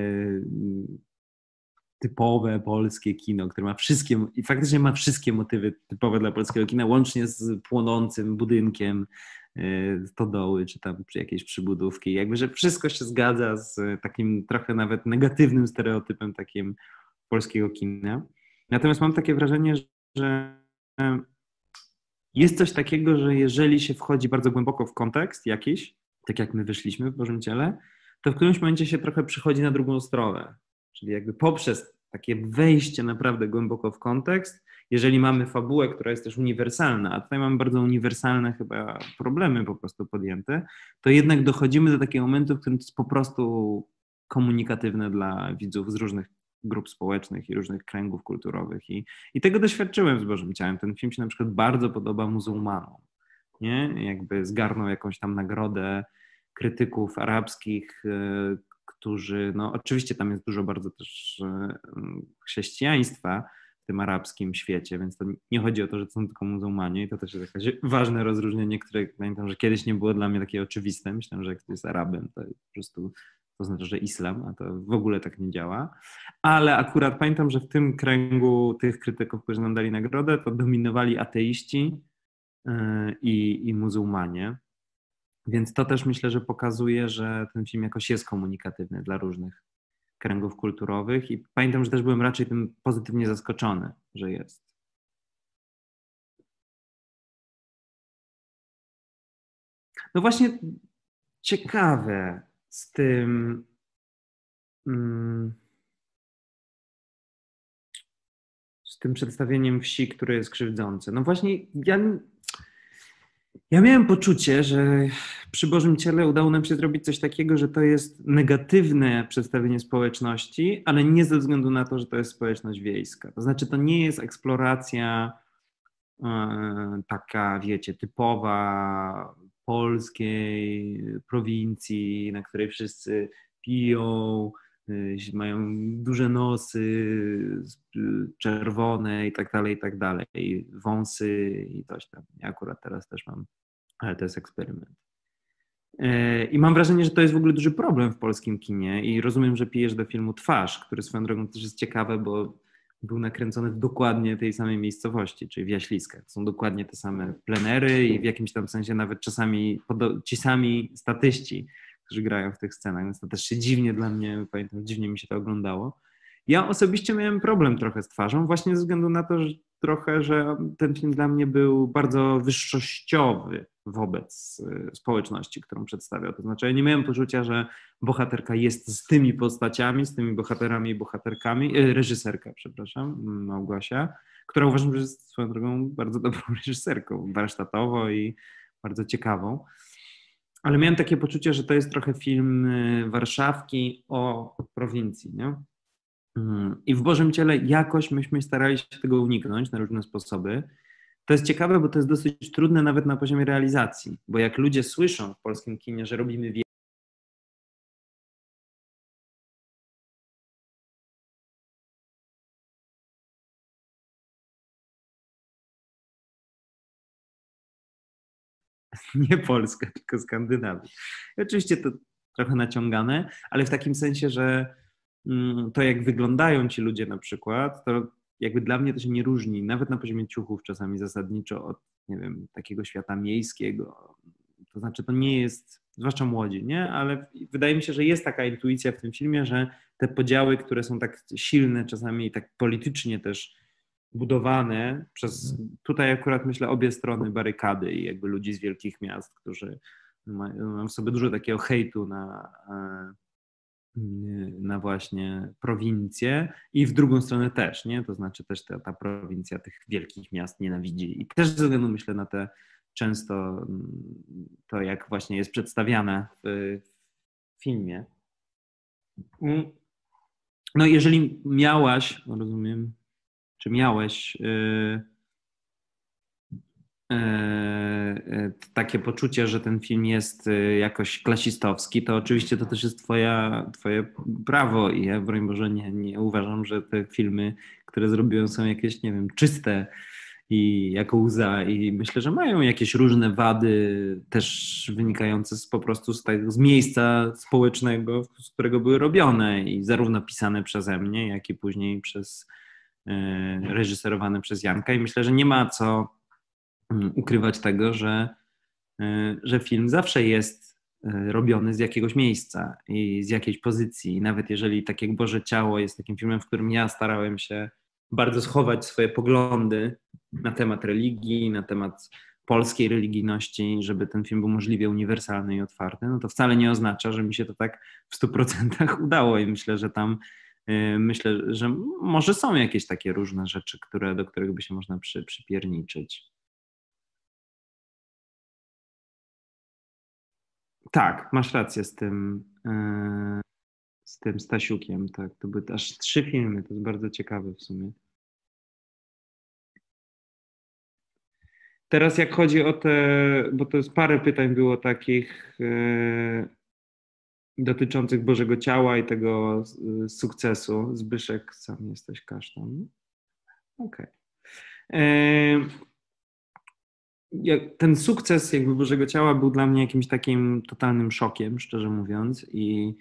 typowe polskie kino, które ma wszystkie, i faktycznie ma wszystkie motywy typowe dla polskiego kina, łącznie z płonącym budynkiem e, stodoły, czy tam przy jakiejś przybudówki, jakby, że wszystko się zgadza z takim trochę nawet negatywnym stereotypem takim polskiego kina. Natomiast mam takie wrażenie, że jest coś takiego, że jeżeli się wchodzi bardzo głęboko w kontekst jakiś, tak jak my wyszliśmy w Bożym Ciele, to w którymś momencie się trochę przychodzi na drugą stronę. Czyli jakby poprzez takie wejście naprawdę głęboko w kontekst, jeżeli mamy fabułę, która jest też uniwersalna, a tutaj mamy bardzo uniwersalne chyba problemy po prostu podjęte, to jednak dochodzimy do takiego momentu, w którym to jest po prostu komunikatywne dla widzów z różnych grup społecznych i różnych kręgów kulturowych. I, i tego doświadczyłem z Bożym Ciałem. Ten film się na przykład bardzo podoba muzułmanom. Nie? Jakby zgarnął jakąś tam nagrodę krytyków arabskich, y, którzy, no oczywiście tam jest dużo bardzo też y, chrześcijaństwa w tym arabskim świecie, więc to nie chodzi o to, że to są tylko muzułmanie i to też jest jakieś ważne rozróżnienie, które pamiętam, że kiedyś nie było dla mnie takie oczywiste. Myślałem, że jak ktoś jest Arabem, to po prostu to znaczy, że islam, a to w ogóle tak nie działa. Ale akurat pamiętam, że w tym kręgu tych krytyków, którzy nam dali nagrodę, to dominowali ateiści i, i muzułmanie. Więc to też myślę, że pokazuje, że ten film jakoś jest komunikatywny dla różnych kręgów kulturowych i pamiętam, że też byłem raczej tym pozytywnie zaskoczony, że jest. No właśnie ciekawe z tym mm, z tym przedstawieniem wsi, które jest krzywdzące. No właśnie ja Ja miałem poczucie, że przy Bożym Ciele udało nam się zrobić coś takiego, że to jest negatywne przedstawienie społeczności, ale nie ze względu na to, że to jest społeczność wiejska. To znaczy, to nie jest eksploracja e, taka, wiecie, typowa polskiej prowincji, na której wszyscy piją, y, mają duże nosy, y, czerwone i tak dalej, i tak dalej, wąsy i coś tam. Ja akurat teraz też mam, ale to jest eksperyment. Y, I mam wrażenie, że to jest w ogóle duży problem w polskim kinie i rozumiem, że pijesz do filmu Twarz, który swoją drogą też jest ciekawy, bo był nakręcony w dokładnie tej samej miejscowości, czyli w Jaśliskach. Są dokładnie te same plenery i w jakimś tam sensie nawet czasami ci sami statyści, którzy grają w tych scenach, więc to też się dziwnie dla mnie, pamiętam, dziwnie mi się to oglądało. Ja osobiście miałem problem trochę z Twarzą, właśnie ze względu na to, że trochę, że ten film dla mnie był bardzo wyższościowy wobec społeczności, którą przedstawiał. To znaczy, ja nie miałem poczucia, że bohaterka jest z tymi postaciami, z tymi bohaterami i bohaterkami, reżyserka, przepraszam, Małgosia, która uważam, że jest swoją drogą bardzo dobrą reżyserką, warsztatowo i bardzo ciekawą. Ale miałem takie poczucie, że to jest trochę film Warszawki o prowincji, nie? I w Bożym Ciele jakoś myśmy starali się tego uniknąć na różne sposoby. To jest ciekawe, bo to jest dosyć trudne nawet na poziomie realizacji, bo jak ludzie słyszą w polskim kinie, że robimy wie- nie Polska, tylko Skandynawia. I oczywiście to trochę naciągane, ale w takim sensie, że mm, to jak wyglądają ci ludzie na przykład, to jakby dla mnie to się nie różni, nawet na poziomie ciuchów czasami zasadniczo od, nie wiem, takiego świata miejskiego. To znaczy to nie jest, zwłaszcza młodzi, nie? Ale wydaje mi się, że jest taka intuicja w tym filmie, że te podziały, które są tak silne czasami i tak politycznie też budowane przez, tutaj akurat myślę, obie strony barykady i jakby ludzi z wielkich miast, którzy mają w sobie dużo takiego hejtu na, na właśnie prowincję i w drugą stronę też, nie? To znaczy też ta, ta prowincja tych wielkich miast nienawidzi i też ze względu, myślę, na te często to, jak właśnie jest przedstawiane w, w filmie. No jeżeli miałaś, no rozumiem, czy miałeś yy, yy, takie poczucie, że ten film jest yy, jakoś klasistowski, to oczywiście to też jest twoja, twoje prawo i ja, broń Boże, nie, nie uważam, że te filmy, które zrobiłem, są jakieś, nie wiem, czyste i jako łza i myślę, że mają jakieś różne wady też wynikające z, po prostu z, tego, z miejsca społecznego, z którego były robione i zarówno pisane przeze mnie, jak i później przez e, reżyserowane przez Janka i myślę, że nie ma co mm, ukrywać tego, że, e, że film zawsze jest e, robiony z jakiegoś miejsca i z jakiejś pozycji. I nawet jeżeli tak jak Boże Ciało jest takim filmem, w którym ja starałem się bardzo schować swoje poglądy na temat religii, na temat polskiej religijności, żeby ten film był możliwie uniwersalny i otwarty, no to wcale nie oznacza, że mi się to tak w stu procentach udało i myślę, że tam yy, myślę, że może są jakieś takie różne rzeczy, które, do których by się można przy, przypierniczyć. Tak, masz rację z tym, yy, z tym Stasiukiem, tak, to były aż trzy filmy, to jest bardzo ciekawe w sumie. Teraz jak chodzi o te, bo to jest parę pytań było takich e, dotyczących Bożego Ciała i tego e, sukcesu. Zbyszek, sam jesteś kasztan. Okej. Okay. Ten sukces jakby Bożego Ciała był dla mnie jakimś takim totalnym szokiem, szczerze mówiąc i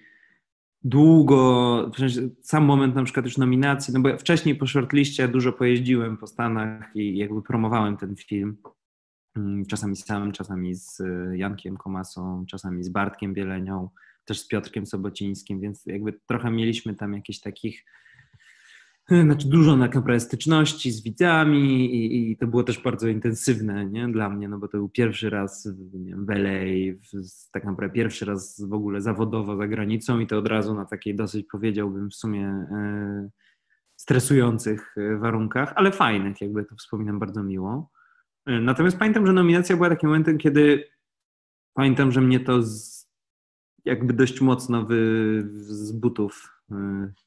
długo, w sensie sam moment na przykład już nominacji, no bo ja wcześniej po shortliście dużo pojeździłem po Stanach i jakby promowałem ten film. Czasami sam, czasami z Jankiem Komasą, czasami z Bartkiem Bielenią, też z Piotrkiem Sobocińskim, więc jakby trochę mieliśmy tam jakichś takich, znaczy dużo tak naprawdę styczności z widzami i, i to było też bardzo intensywne, nie, dla mnie, no bo to był pierwszy raz w, nie wiem, w L A, w, tak naprawdę pierwszy raz w ogóle zawodowo za granicą i to od razu na takiej dosyć, powiedziałbym, w sumie e, stresujących warunkach, ale fajnych, jakby to wspominam bardzo miło. Natomiast pamiętam, że nominacja była takim momentem, kiedy pamiętam, że mnie to z, jakby dość mocno wy, z butów y,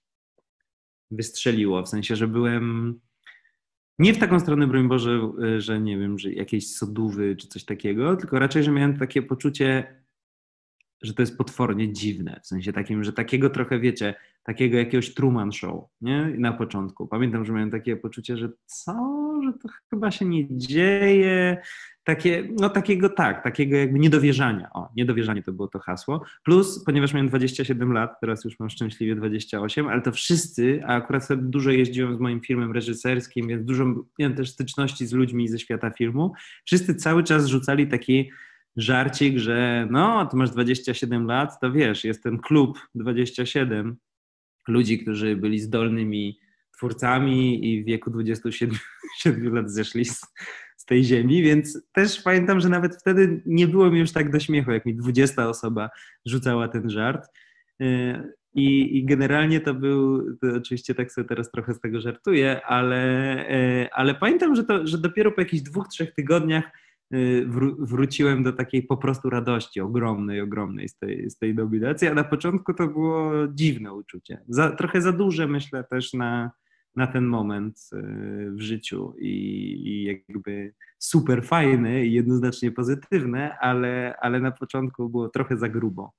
wystrzeliło. W sensie, że byłem nie w taką stronę, broń Boże, y, że nie wiem, że jakieś sodówy czy coś takiego, tylko raczej, że miałem takie poczucie, że to jest potwornie dziwne. W sensie takim, że takiego trochę, wiecie, takiego jakiegoś Truman Show, nie? Na początku. Pamiętam, że miałem takie poczucie, że co, że to chyba się nie dzieje. Takie, no takiego tak, takiego jakby niedowierzania. O, niedowierzanie to było to hasło. Plus, ponieważ miałem dwadzieścia siedem lat, teraz już mam szczęśliwie dwadzieścia osiem, ale to wszyscy, a akurat wtedy dużo jeździłem z moim filmem reżyserskim, więc dużo miałem też styczności z ludźmi ze świata filmu. Wszyscy cały czas rzucali taki żarcik, że no, ty masz dwadzieścia siedem lat, to wiesz, jest ten klub dwadzieścia siedem ludzi, którzy byli zdolnymi twórcami i w wieku dwudziestu siedmiu lat zeszli z, z tej ziemi, więc też pamiętam, że nawet wtedy nie było mi już tak do śmiechu, jak mi dwudziesta osoba rzucała ten żart. I, i generalnie to był, to oczywiście tak sobie teraz trochę z tego żartuję, ale, ale pamiętam, że, to, że dopiero po jakichś dwóch, trzech tygodniach Wró- wróciłem do takiej po prostu radości ogromnej, ogromnej z tej, z tej nominacji, a na początku to było dziwne uczucie. Za, trochę za duże, myślę, też na, na ten moment w życiu i, i jakby super fajne i jednoznacznie pozytywne, ale, ale na początku było trochę za grubo.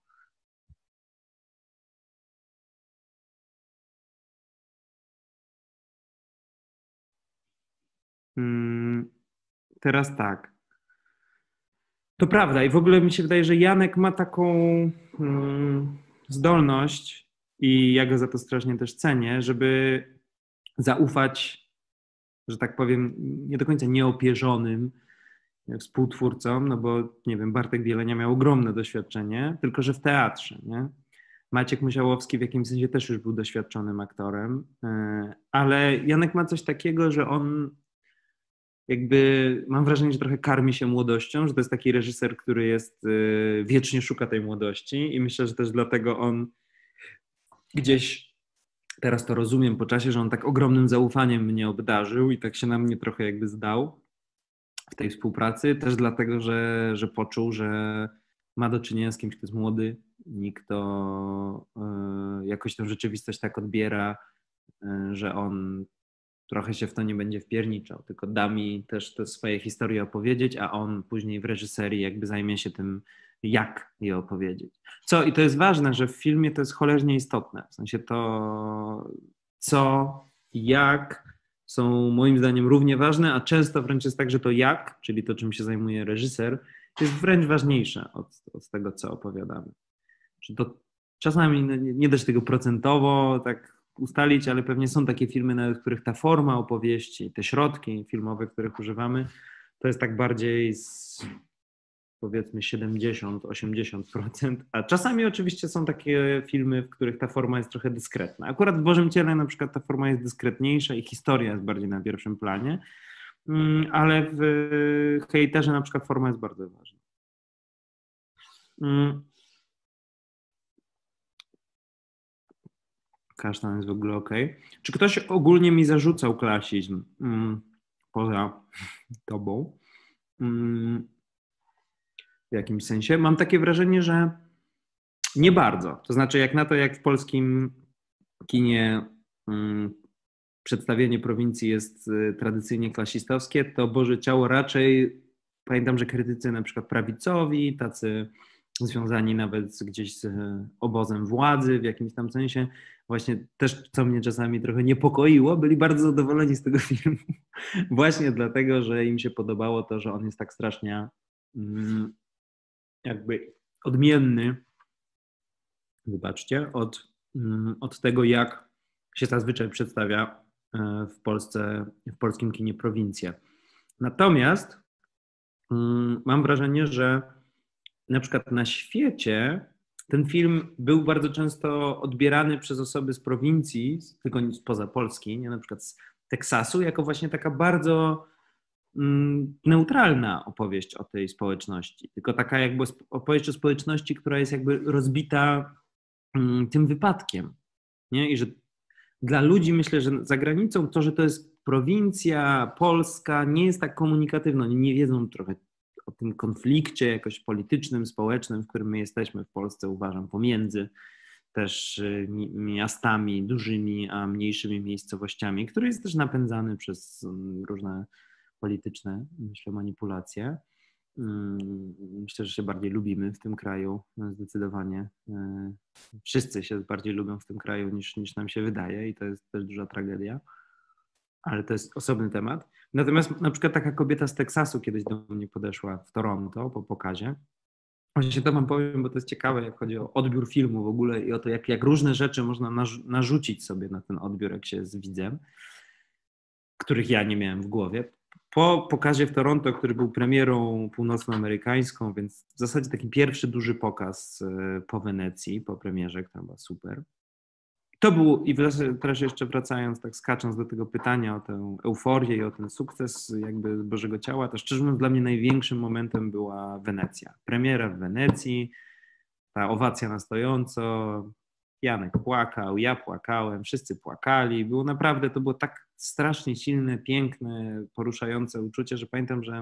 Hmm, teraz tak. To prawda i w ogóle mi się wydaje, że Janek ma taką mm, zdolność i ja go za to strasznie też cenię, żeby zaufać, że tak powiem, nie do końca nieopierzonym współtwórcom, no bo nie wiem, Bartek Bielenia miał ogromne doświadczenie, tylko że w teatrze, nie? Maciek Musiałowski w jakimś sensie też już był doświadczonym aktorem, e, ale Janek ma coś takiego, że on jakby mam wrażenie, że trochę karmi się młodością, że to jest taki reżyser, który jest y, wiecznie szuka tej młodości i myślę, że też dlatego on gdzieś teraz to rozumiem po czasie, że on tak ogromnym zaufaniem mnie obdarzył i tak się na mnie trochę jakby zdał w tej współpracy, też dlatego, że, że poczuł, że ma do czynienia z kimś, kto jest młody, nikt to y, jakoś tą rzeczywistość tak odbiera, y, że on trochę się w to nie będzie wpierniczał, tylko da mi też te swoje historie opowiedzieć, a on później w reżyserii jakby zajmie się tym, jak je opowiedzieć. Co, i to jest ważne, że w filmie to jest cholernie istotne, w sensie to co, jak są moim zdaniem równie ważne, a często wręcz jest tak, że to jak, czyli to czym się zajmuje reżyser, jest wręcz ważniejsze od, od tego, co opowiadamy. Że to czasami nie, nie da się tego procentowo tak ustalić, ale pewnie są takie filmy, nawet w których ta forma opowieści, te środki filmowe, których używamy, to jest tak bardziej z powiedzmy siedemdziesiąt do osiemdziesięciu procent, a czasami oczywiście są takie filmy, w których ta forma jest trochę dyskretna. Akurat w Bożym Ciele na przykład ta forma jest dyskretniejsza i historia jest bardziej na pierwszym planie, ale w Hejterze na przykład forma jest bardzo ważna. Kasztan jest w ogóle ok. Czy ktoś ogólnie mi zarzucał klasizm mm, poza tobą? Mm, w jakimś sensie? Mam takie wrażenie, że nie bardzo. To znaczy jak na to, jak w polskim kinie mm, przedstawienie prowincji jest y, tradycyjnie klasistowskie, to Boże Ciało raczej, pamiętam, że krytycy na przykład prawicowi, tacy związani nawet z, gdzieś z obozem władzy w jakimś tam sensie, właśnie też, co mnie czasami trochę niepokoiło, byli bardzo zadowoleni z tego filmu. Właśnie dlatego, że im się podobało to, że on jest tak strasznie mm, jakby odmienny, wybaczcie, od, mm, od tego, jak się zazwyczaj przedstawia w Polsce, w polskim kinie prowincję. Natomiast mm, mam wrażenie, że na przykład na świecie ten film był bardzo często odbierany przez osoby z prowincji, tylko spoza Polski, nie, na przykład z Teksasu, jako właśnie taka bardzo mm, neutralna opowieść o tej społeczności. Tylko taka jakby opowieść o społeczności, która jest jakby rozbita mm, tym wypadkiem. Nie? I że dla ludzi myślę, że za granicą to, że to jest prowincja polska, nie jest tak komunikatywne. Oni nie wiedzą trochę o tym konflikcie jakoś politycznym, społecznym, w którym my jesteśmy w Polsce, uważam, pomiędzy też miastami dużymi, a mniejszymi miejscowościami, który jest też napędzany przez różne polityczne, myślę, manipulacje. Myślę, że się bardziej lubimy w tym kraju, zdecydowanie. Wszyscy się bardziej lubią w tym kraju niż, niż nam się wydaje i to jest też duża tragedia, ale to jest osobny temat. Natomiast na przykład taka kobieta z Teksasu kiedyś do mnie podeszła w Toronto po pokazie. Właśnie to wam powiem, bo to jest ciekawe, jak chodzi o odbiór filmu w ogóle i o to, jak, jak różne rzeczy można narzu- narzucić sobie na ten odbiór, jak się jest widzem, których ja nie miałem w głowie. Po pokazie w Toronto, który był premierą północnoamerykańską, więc w zasadzie taki pierwszy duży pokaz po Wenecji, po premierze, która była super. To był, i teraz jeszcze wracając, tak skacząc do tego pytania o tę euforię i o ten sukces jakby Bożego Ciała, to szczerze mówiąc dla mnie największym momentem była Wenecja. Premiera w Wenecji, ta owacja na stojąco, Janek płakał, ja płakałem, wszyscy płakali. Było naprawdę, to było tak strasznie silne, piękne, poruszające uczucie, że pamiętam, że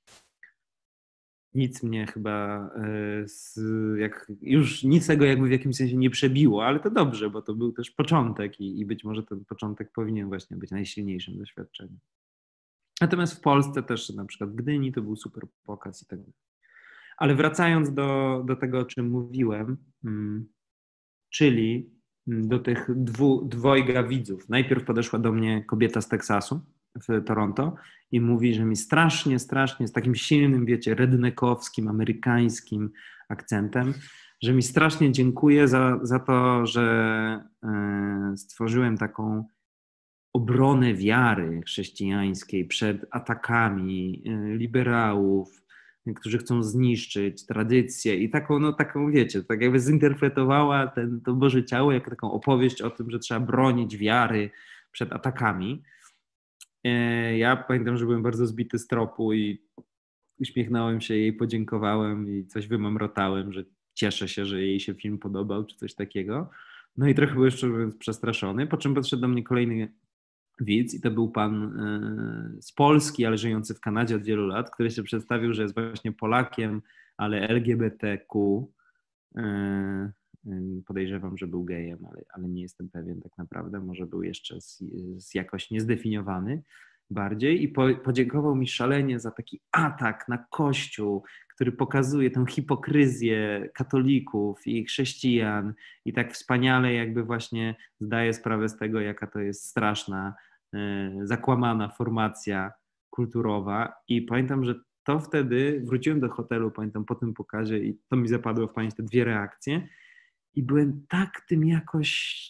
nic mnie chyba, z, jak, już nic tego jakby w jakimś sensie nie przebiło, ale to dobrze, bo to był też początek i, i być może ten początek powinien właśnie być najsilniejszym doświadczeniem. Natomiast w Polsce też na przykład w Gdyni to był super pokaz i tak dalej. Ale wracając do, do tego, o czym mówiłem, hmm, czyli do tych dwu, dwojga widzów. Najpierw podeszła do mnie kobieta z Teksasu w Toronto i mówi, że mi strasznie, strasznie z takim silnym, wiecie, redneckowskim, amerykańskim akcentem, że mi strasznie dziękuję za, za to, że e, stworzyłem taką obronę wiary chrześcijańskiej przed atakami e, liberałów, którzy chcą zniszczyć tradycję i taką, no taką wiecie, tak jakby zinterpretowała ten, to Boże Ciało jako taką opowieść o tym, że trzeba bronić wiary przed atakami. Ja pamiętam, że byłem bardzo zbity z tropu i uśmiechnąłem się jej, podziękowałem i coś wymamrotałem, że cieszę się, że jej się film podobał, czy coś takiego. No i trochę był jeszcze przestraszony, po czym podszedł do mnie kolejny widz i to był pan z Polski, ale żyjący w Kanadzie od wielu lat, który się przedstawił, że jest właśnie Polakiem, ale L G B T Q Podejrzewam, że był gejem, ale, ale nie jestem pewien tak naprawdę. Może był jeszcze z, z jakoś niezdefiniowany bardziej i po, podziękował mi szalenie za taki atak na Kościół, który pokazuje tę hipokryzję katolików i chrześcijan i tak wspaniale jakby właśnie zdaje sprawę z tego, jaka to jest straszna, zakłamana formacja kulturowa. I pamiętam, że to wtedy wróciłem do hotelu, pamiętam po tym pokazie i to mi zapadło w pamięć te dwie reakcje i byłem tak tym jakoś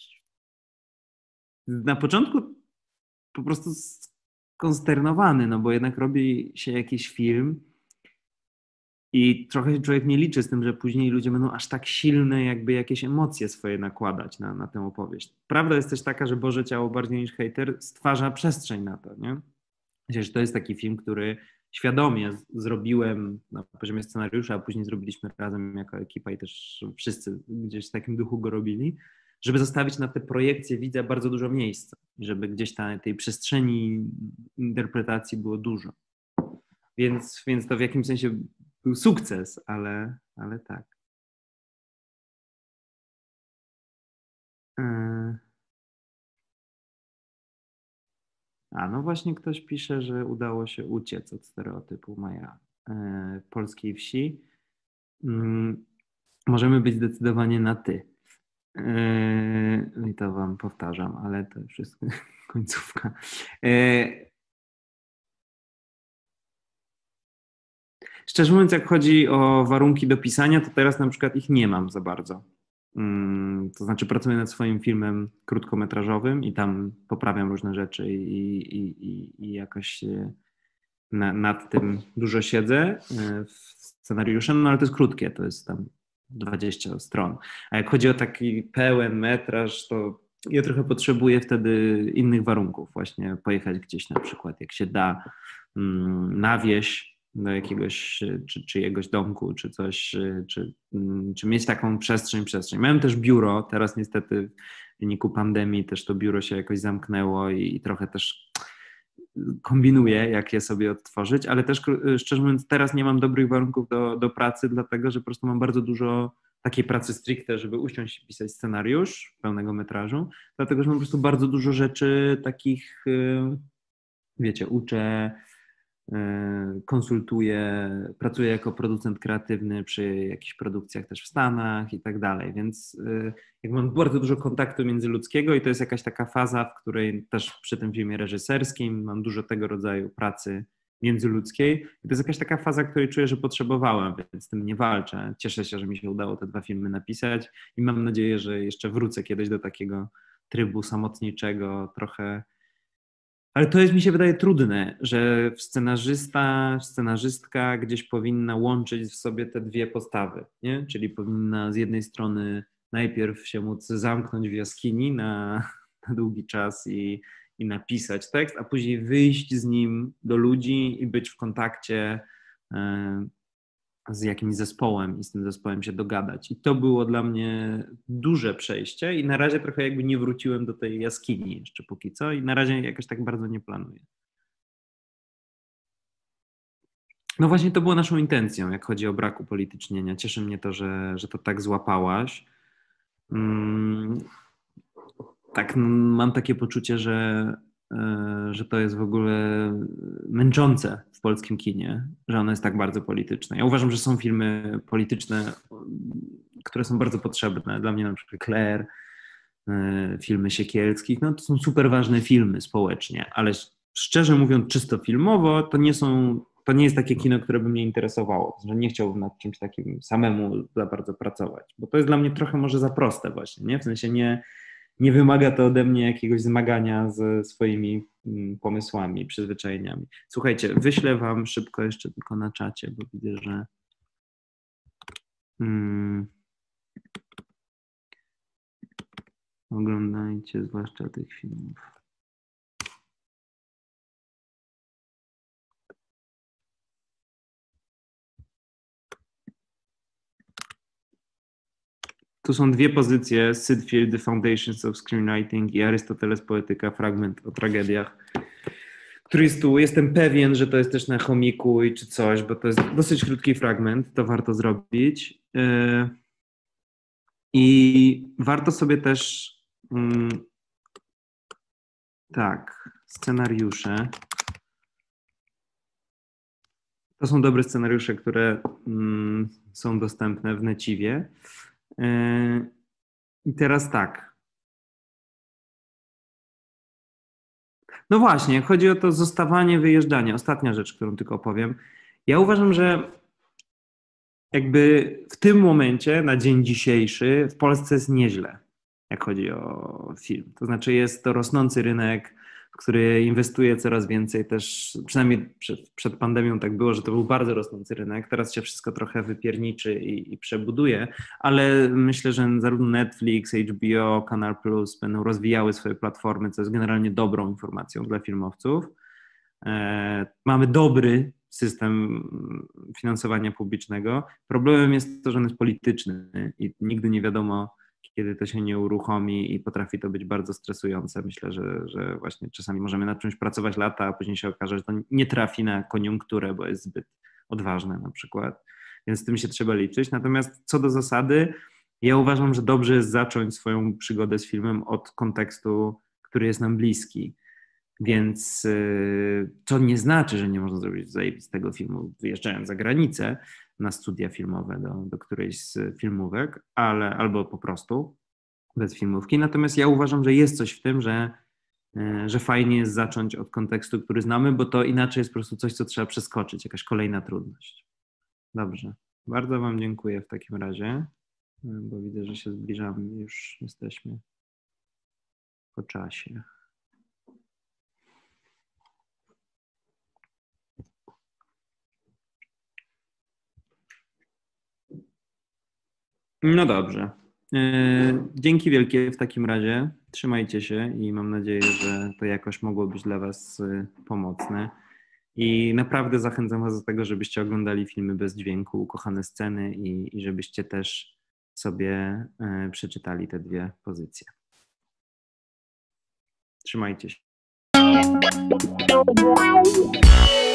na początku po prostu skonsternowany, no bo jednak robi się jakiś film i trochę człowiek nie liczy z tym, że później ludzie będą aż tak silne jakby jakieś emocje swoje nakładać na, na tę opowieść. Prawda jest też taka, że Boże Ciało bardziej niż hejter stwarza przestrzeń na to, nie? Myślę, że to jest taki film, który świadomie zrobiłem na poziomie scenariusza, a później zrobiliśmy razem jako ekipa i też wszyscy gdzieś w takim duchu go robili, żeby zostawić na te projekcje widza bardzo dużo miejsca, żeby gdzieś ta, tej przestrzeni interpretacji było dużo. Więc, więc to w jakimś sensie był sukces, ale, ale tak. A no właśnie ktoś pisze, że udało się uciec od stereotypu Maja e, polskiej wsi. Mm, możemy być zdecydowanie na ty. E, I to wam powtarzam, ale to wszystko końcówka. E, szczerze mówiąc, jak chodzi o warunki do pisania, to teraz na przykład ich nie mam za bardzo. To znaczy pracuję nad swoim filmem krótkometrażowym i tam poprawiam różne rzeczy i, i, i, i jakoś na, nad tym dużo siedzę w scenariusze, no ale to jest krótkie, to jest tam dwadzieścia stron. A jak chodzi o taki pełen metraż, to ja trochę potrzebuję wtedy innych warunków, właśnie pojechać gdzieś na przykład, jak się da, na wieś, do jakiegoś czy czyjegoś domku, czy coś, czy, czy mieć taką przestrzeń, przestrzeń. Miałem też biuro, teraz niestety w wyniku pandemii też to biuro się jakoś zamknęło i, i trochę też kombinuję, jak je sobie odtworzyć, ale też szczerze mówiąc teraz nie mam dobrych warunków do, do pracy, dlatego że po prostu mam bardzo dużo takiej pracy stricte, żeby usiąść i pisać scenariusz pełnego metrażu, dlatego że mam po prostu bardzo dużo rzeczy takich, wiecie, uczę, konsultuję, pracuję jako producent kreatywny przy jakichś produkcjach też w Stanach i tak dalej, więc jak mam bardzo dużo kontaktu międzyludzkiego i to jest jakaś taka faza, w której też przy tym filmie reżyserskim mam dużo tego rodzaju pracy międzyludzkiej i to jest jakaś taka faza, której czuję, że potrzebowałem, więc z tym nie walczę. Cieszę się, że mi się udało te dwa filmy napisać i mam nadzieję, że jeszcze wrócę kiedyś do takiego trybu samotniczego, trochę. Ale to jest, mi się wydaje, trudne, że scenarzysta, scenarzystka gdzieś powinna łączyć w sobie te dwie postawy, nie? Czyli powinna z jednej strony najpierw się móc zamknąć w jaskini na, na długi czas i, i napisać tekst, a później wyjść z nim do ludzi i być w kontakcie e, z jakimś zespołem i z tym zespołem się dogadać. I to było dla mnie duże przejście i na razie trochę jakby nie wróciłem do tej jaskini jeszcze póki co i na razie jakoś tak bardzo nie planuję. No właśnie to było naszą intencją, jak chodzi o brak upolitycznienia. Cieszy mnie to, że, że to tak złapałaś. Hmm, tak, mam takie poczucie, że że to jest w ogóle męczące w polskim kinie, że ono jest tak bardzo polityczne. Ja uważam, że są filmy polityczne, które są bardzo potrzebne. Dla mnie na przykład Claire, filmy Siekielskich, no to są super ważne filmy społecznie, ale szczerze mówiąc czysto filmowo to nie są, to nie jest takie kino, które by mnie interesowało, że nie chciałbym nad czymś takim samemu za bardzo pracować, bo to jest dla mnie trochę może za proste właśnie, nie? W sensie nie Nie wymaga to ode mnie jakiegoś zmagania ze swoimi pomysłami, przyzwyczajeniami. Słuchajcie, wyślę wam szybko jeszcze tylko na czacie, bo widzę, że hmm, oglądajcie zwłaszcza tych filmów. Tu są dwie pozycje, Sid Field, The Foundations of Screenwriting i Arystoteles Poetyka, fragment o tragediach, który jest tu. Jestem pewien, że to jest też na Chomikuj czy coś, bo to jest dosyć krótki fragment, to warto zrobić. I warto sobie też mm, tak, scenariusze. To są dobre scenariusze, które mm, są dostępne w Neciwie. Yy, I teraz tak. No właśnie, chodzi o to zostawanie, wyjeżdżanie. Ostatnia rzecz, którą tylko powiem. Ja uważam, że jakby w tym momencie, na dzień dzisiejszy, w Polsce jest nieźle, jak chodzi o film. To znaczy jest to rosnący rynek, w który inwestuje coraz więcej też, przynajmniej przed, przed pandemią tak było, że to był bardzo rosnący rynek. Teraz się wszystko trochę wypierniczy i, i przebuduje, ale myślę, że zarówno Netflix, H B O, Kanal Plus będą rozwijały swoje platformy, co jest generalnie dobrą informacją dla filmowców. E, mamy dobry system finansowania publicznego. Problemem jest to, że on jest polityczny i nigdy nie wiadomo, kiedy to się nie uruchomi i potrafi to być bardzo stresujące. Myślę, że, że właśnie czasami możemy nad czymś pracować lata, a później się okaże, że to nie trafi na koniunkturę, bo jest zbyt odważne na przykład. Więc z tym się trzeba liczyć. Natomiast co do zasady, ja uważam, że dobrze jest zacząć swoją przygodę z filmem od kontekstu, który jest nam bliski. Więc to nie znaczy, że nie można zrobić zajebistego filmu wyjeżdżając za granicę na studia filmowe do, do którejś z filmówek, ale albo po prostu bez filmówki. Natomiast ja uważam, że jest coś w tym, że, że fajnie jest zacząć od kontekstu, który znamy, bo to inaczej jest po prostu coś, co trzeba przeskoczyć, jakaś kolejna trudność. Dobrze. Bardzo Wam dziękuję w takim razie, bo widzę, że się zbliżamy, już jesteśmy po czasie. No dobrze. Dzięki wielkie w takim razie. Trzymajcie się i mam nadzieję, że to jakoś mogło być dla Was pomocne. I naprawdę zachęcam Was do tego, żebyście oglądali filmy bez dźwięku, ukochane sceny i, i żebyście też sobie przeczytali te dwie pozycje. Trzymajcie się.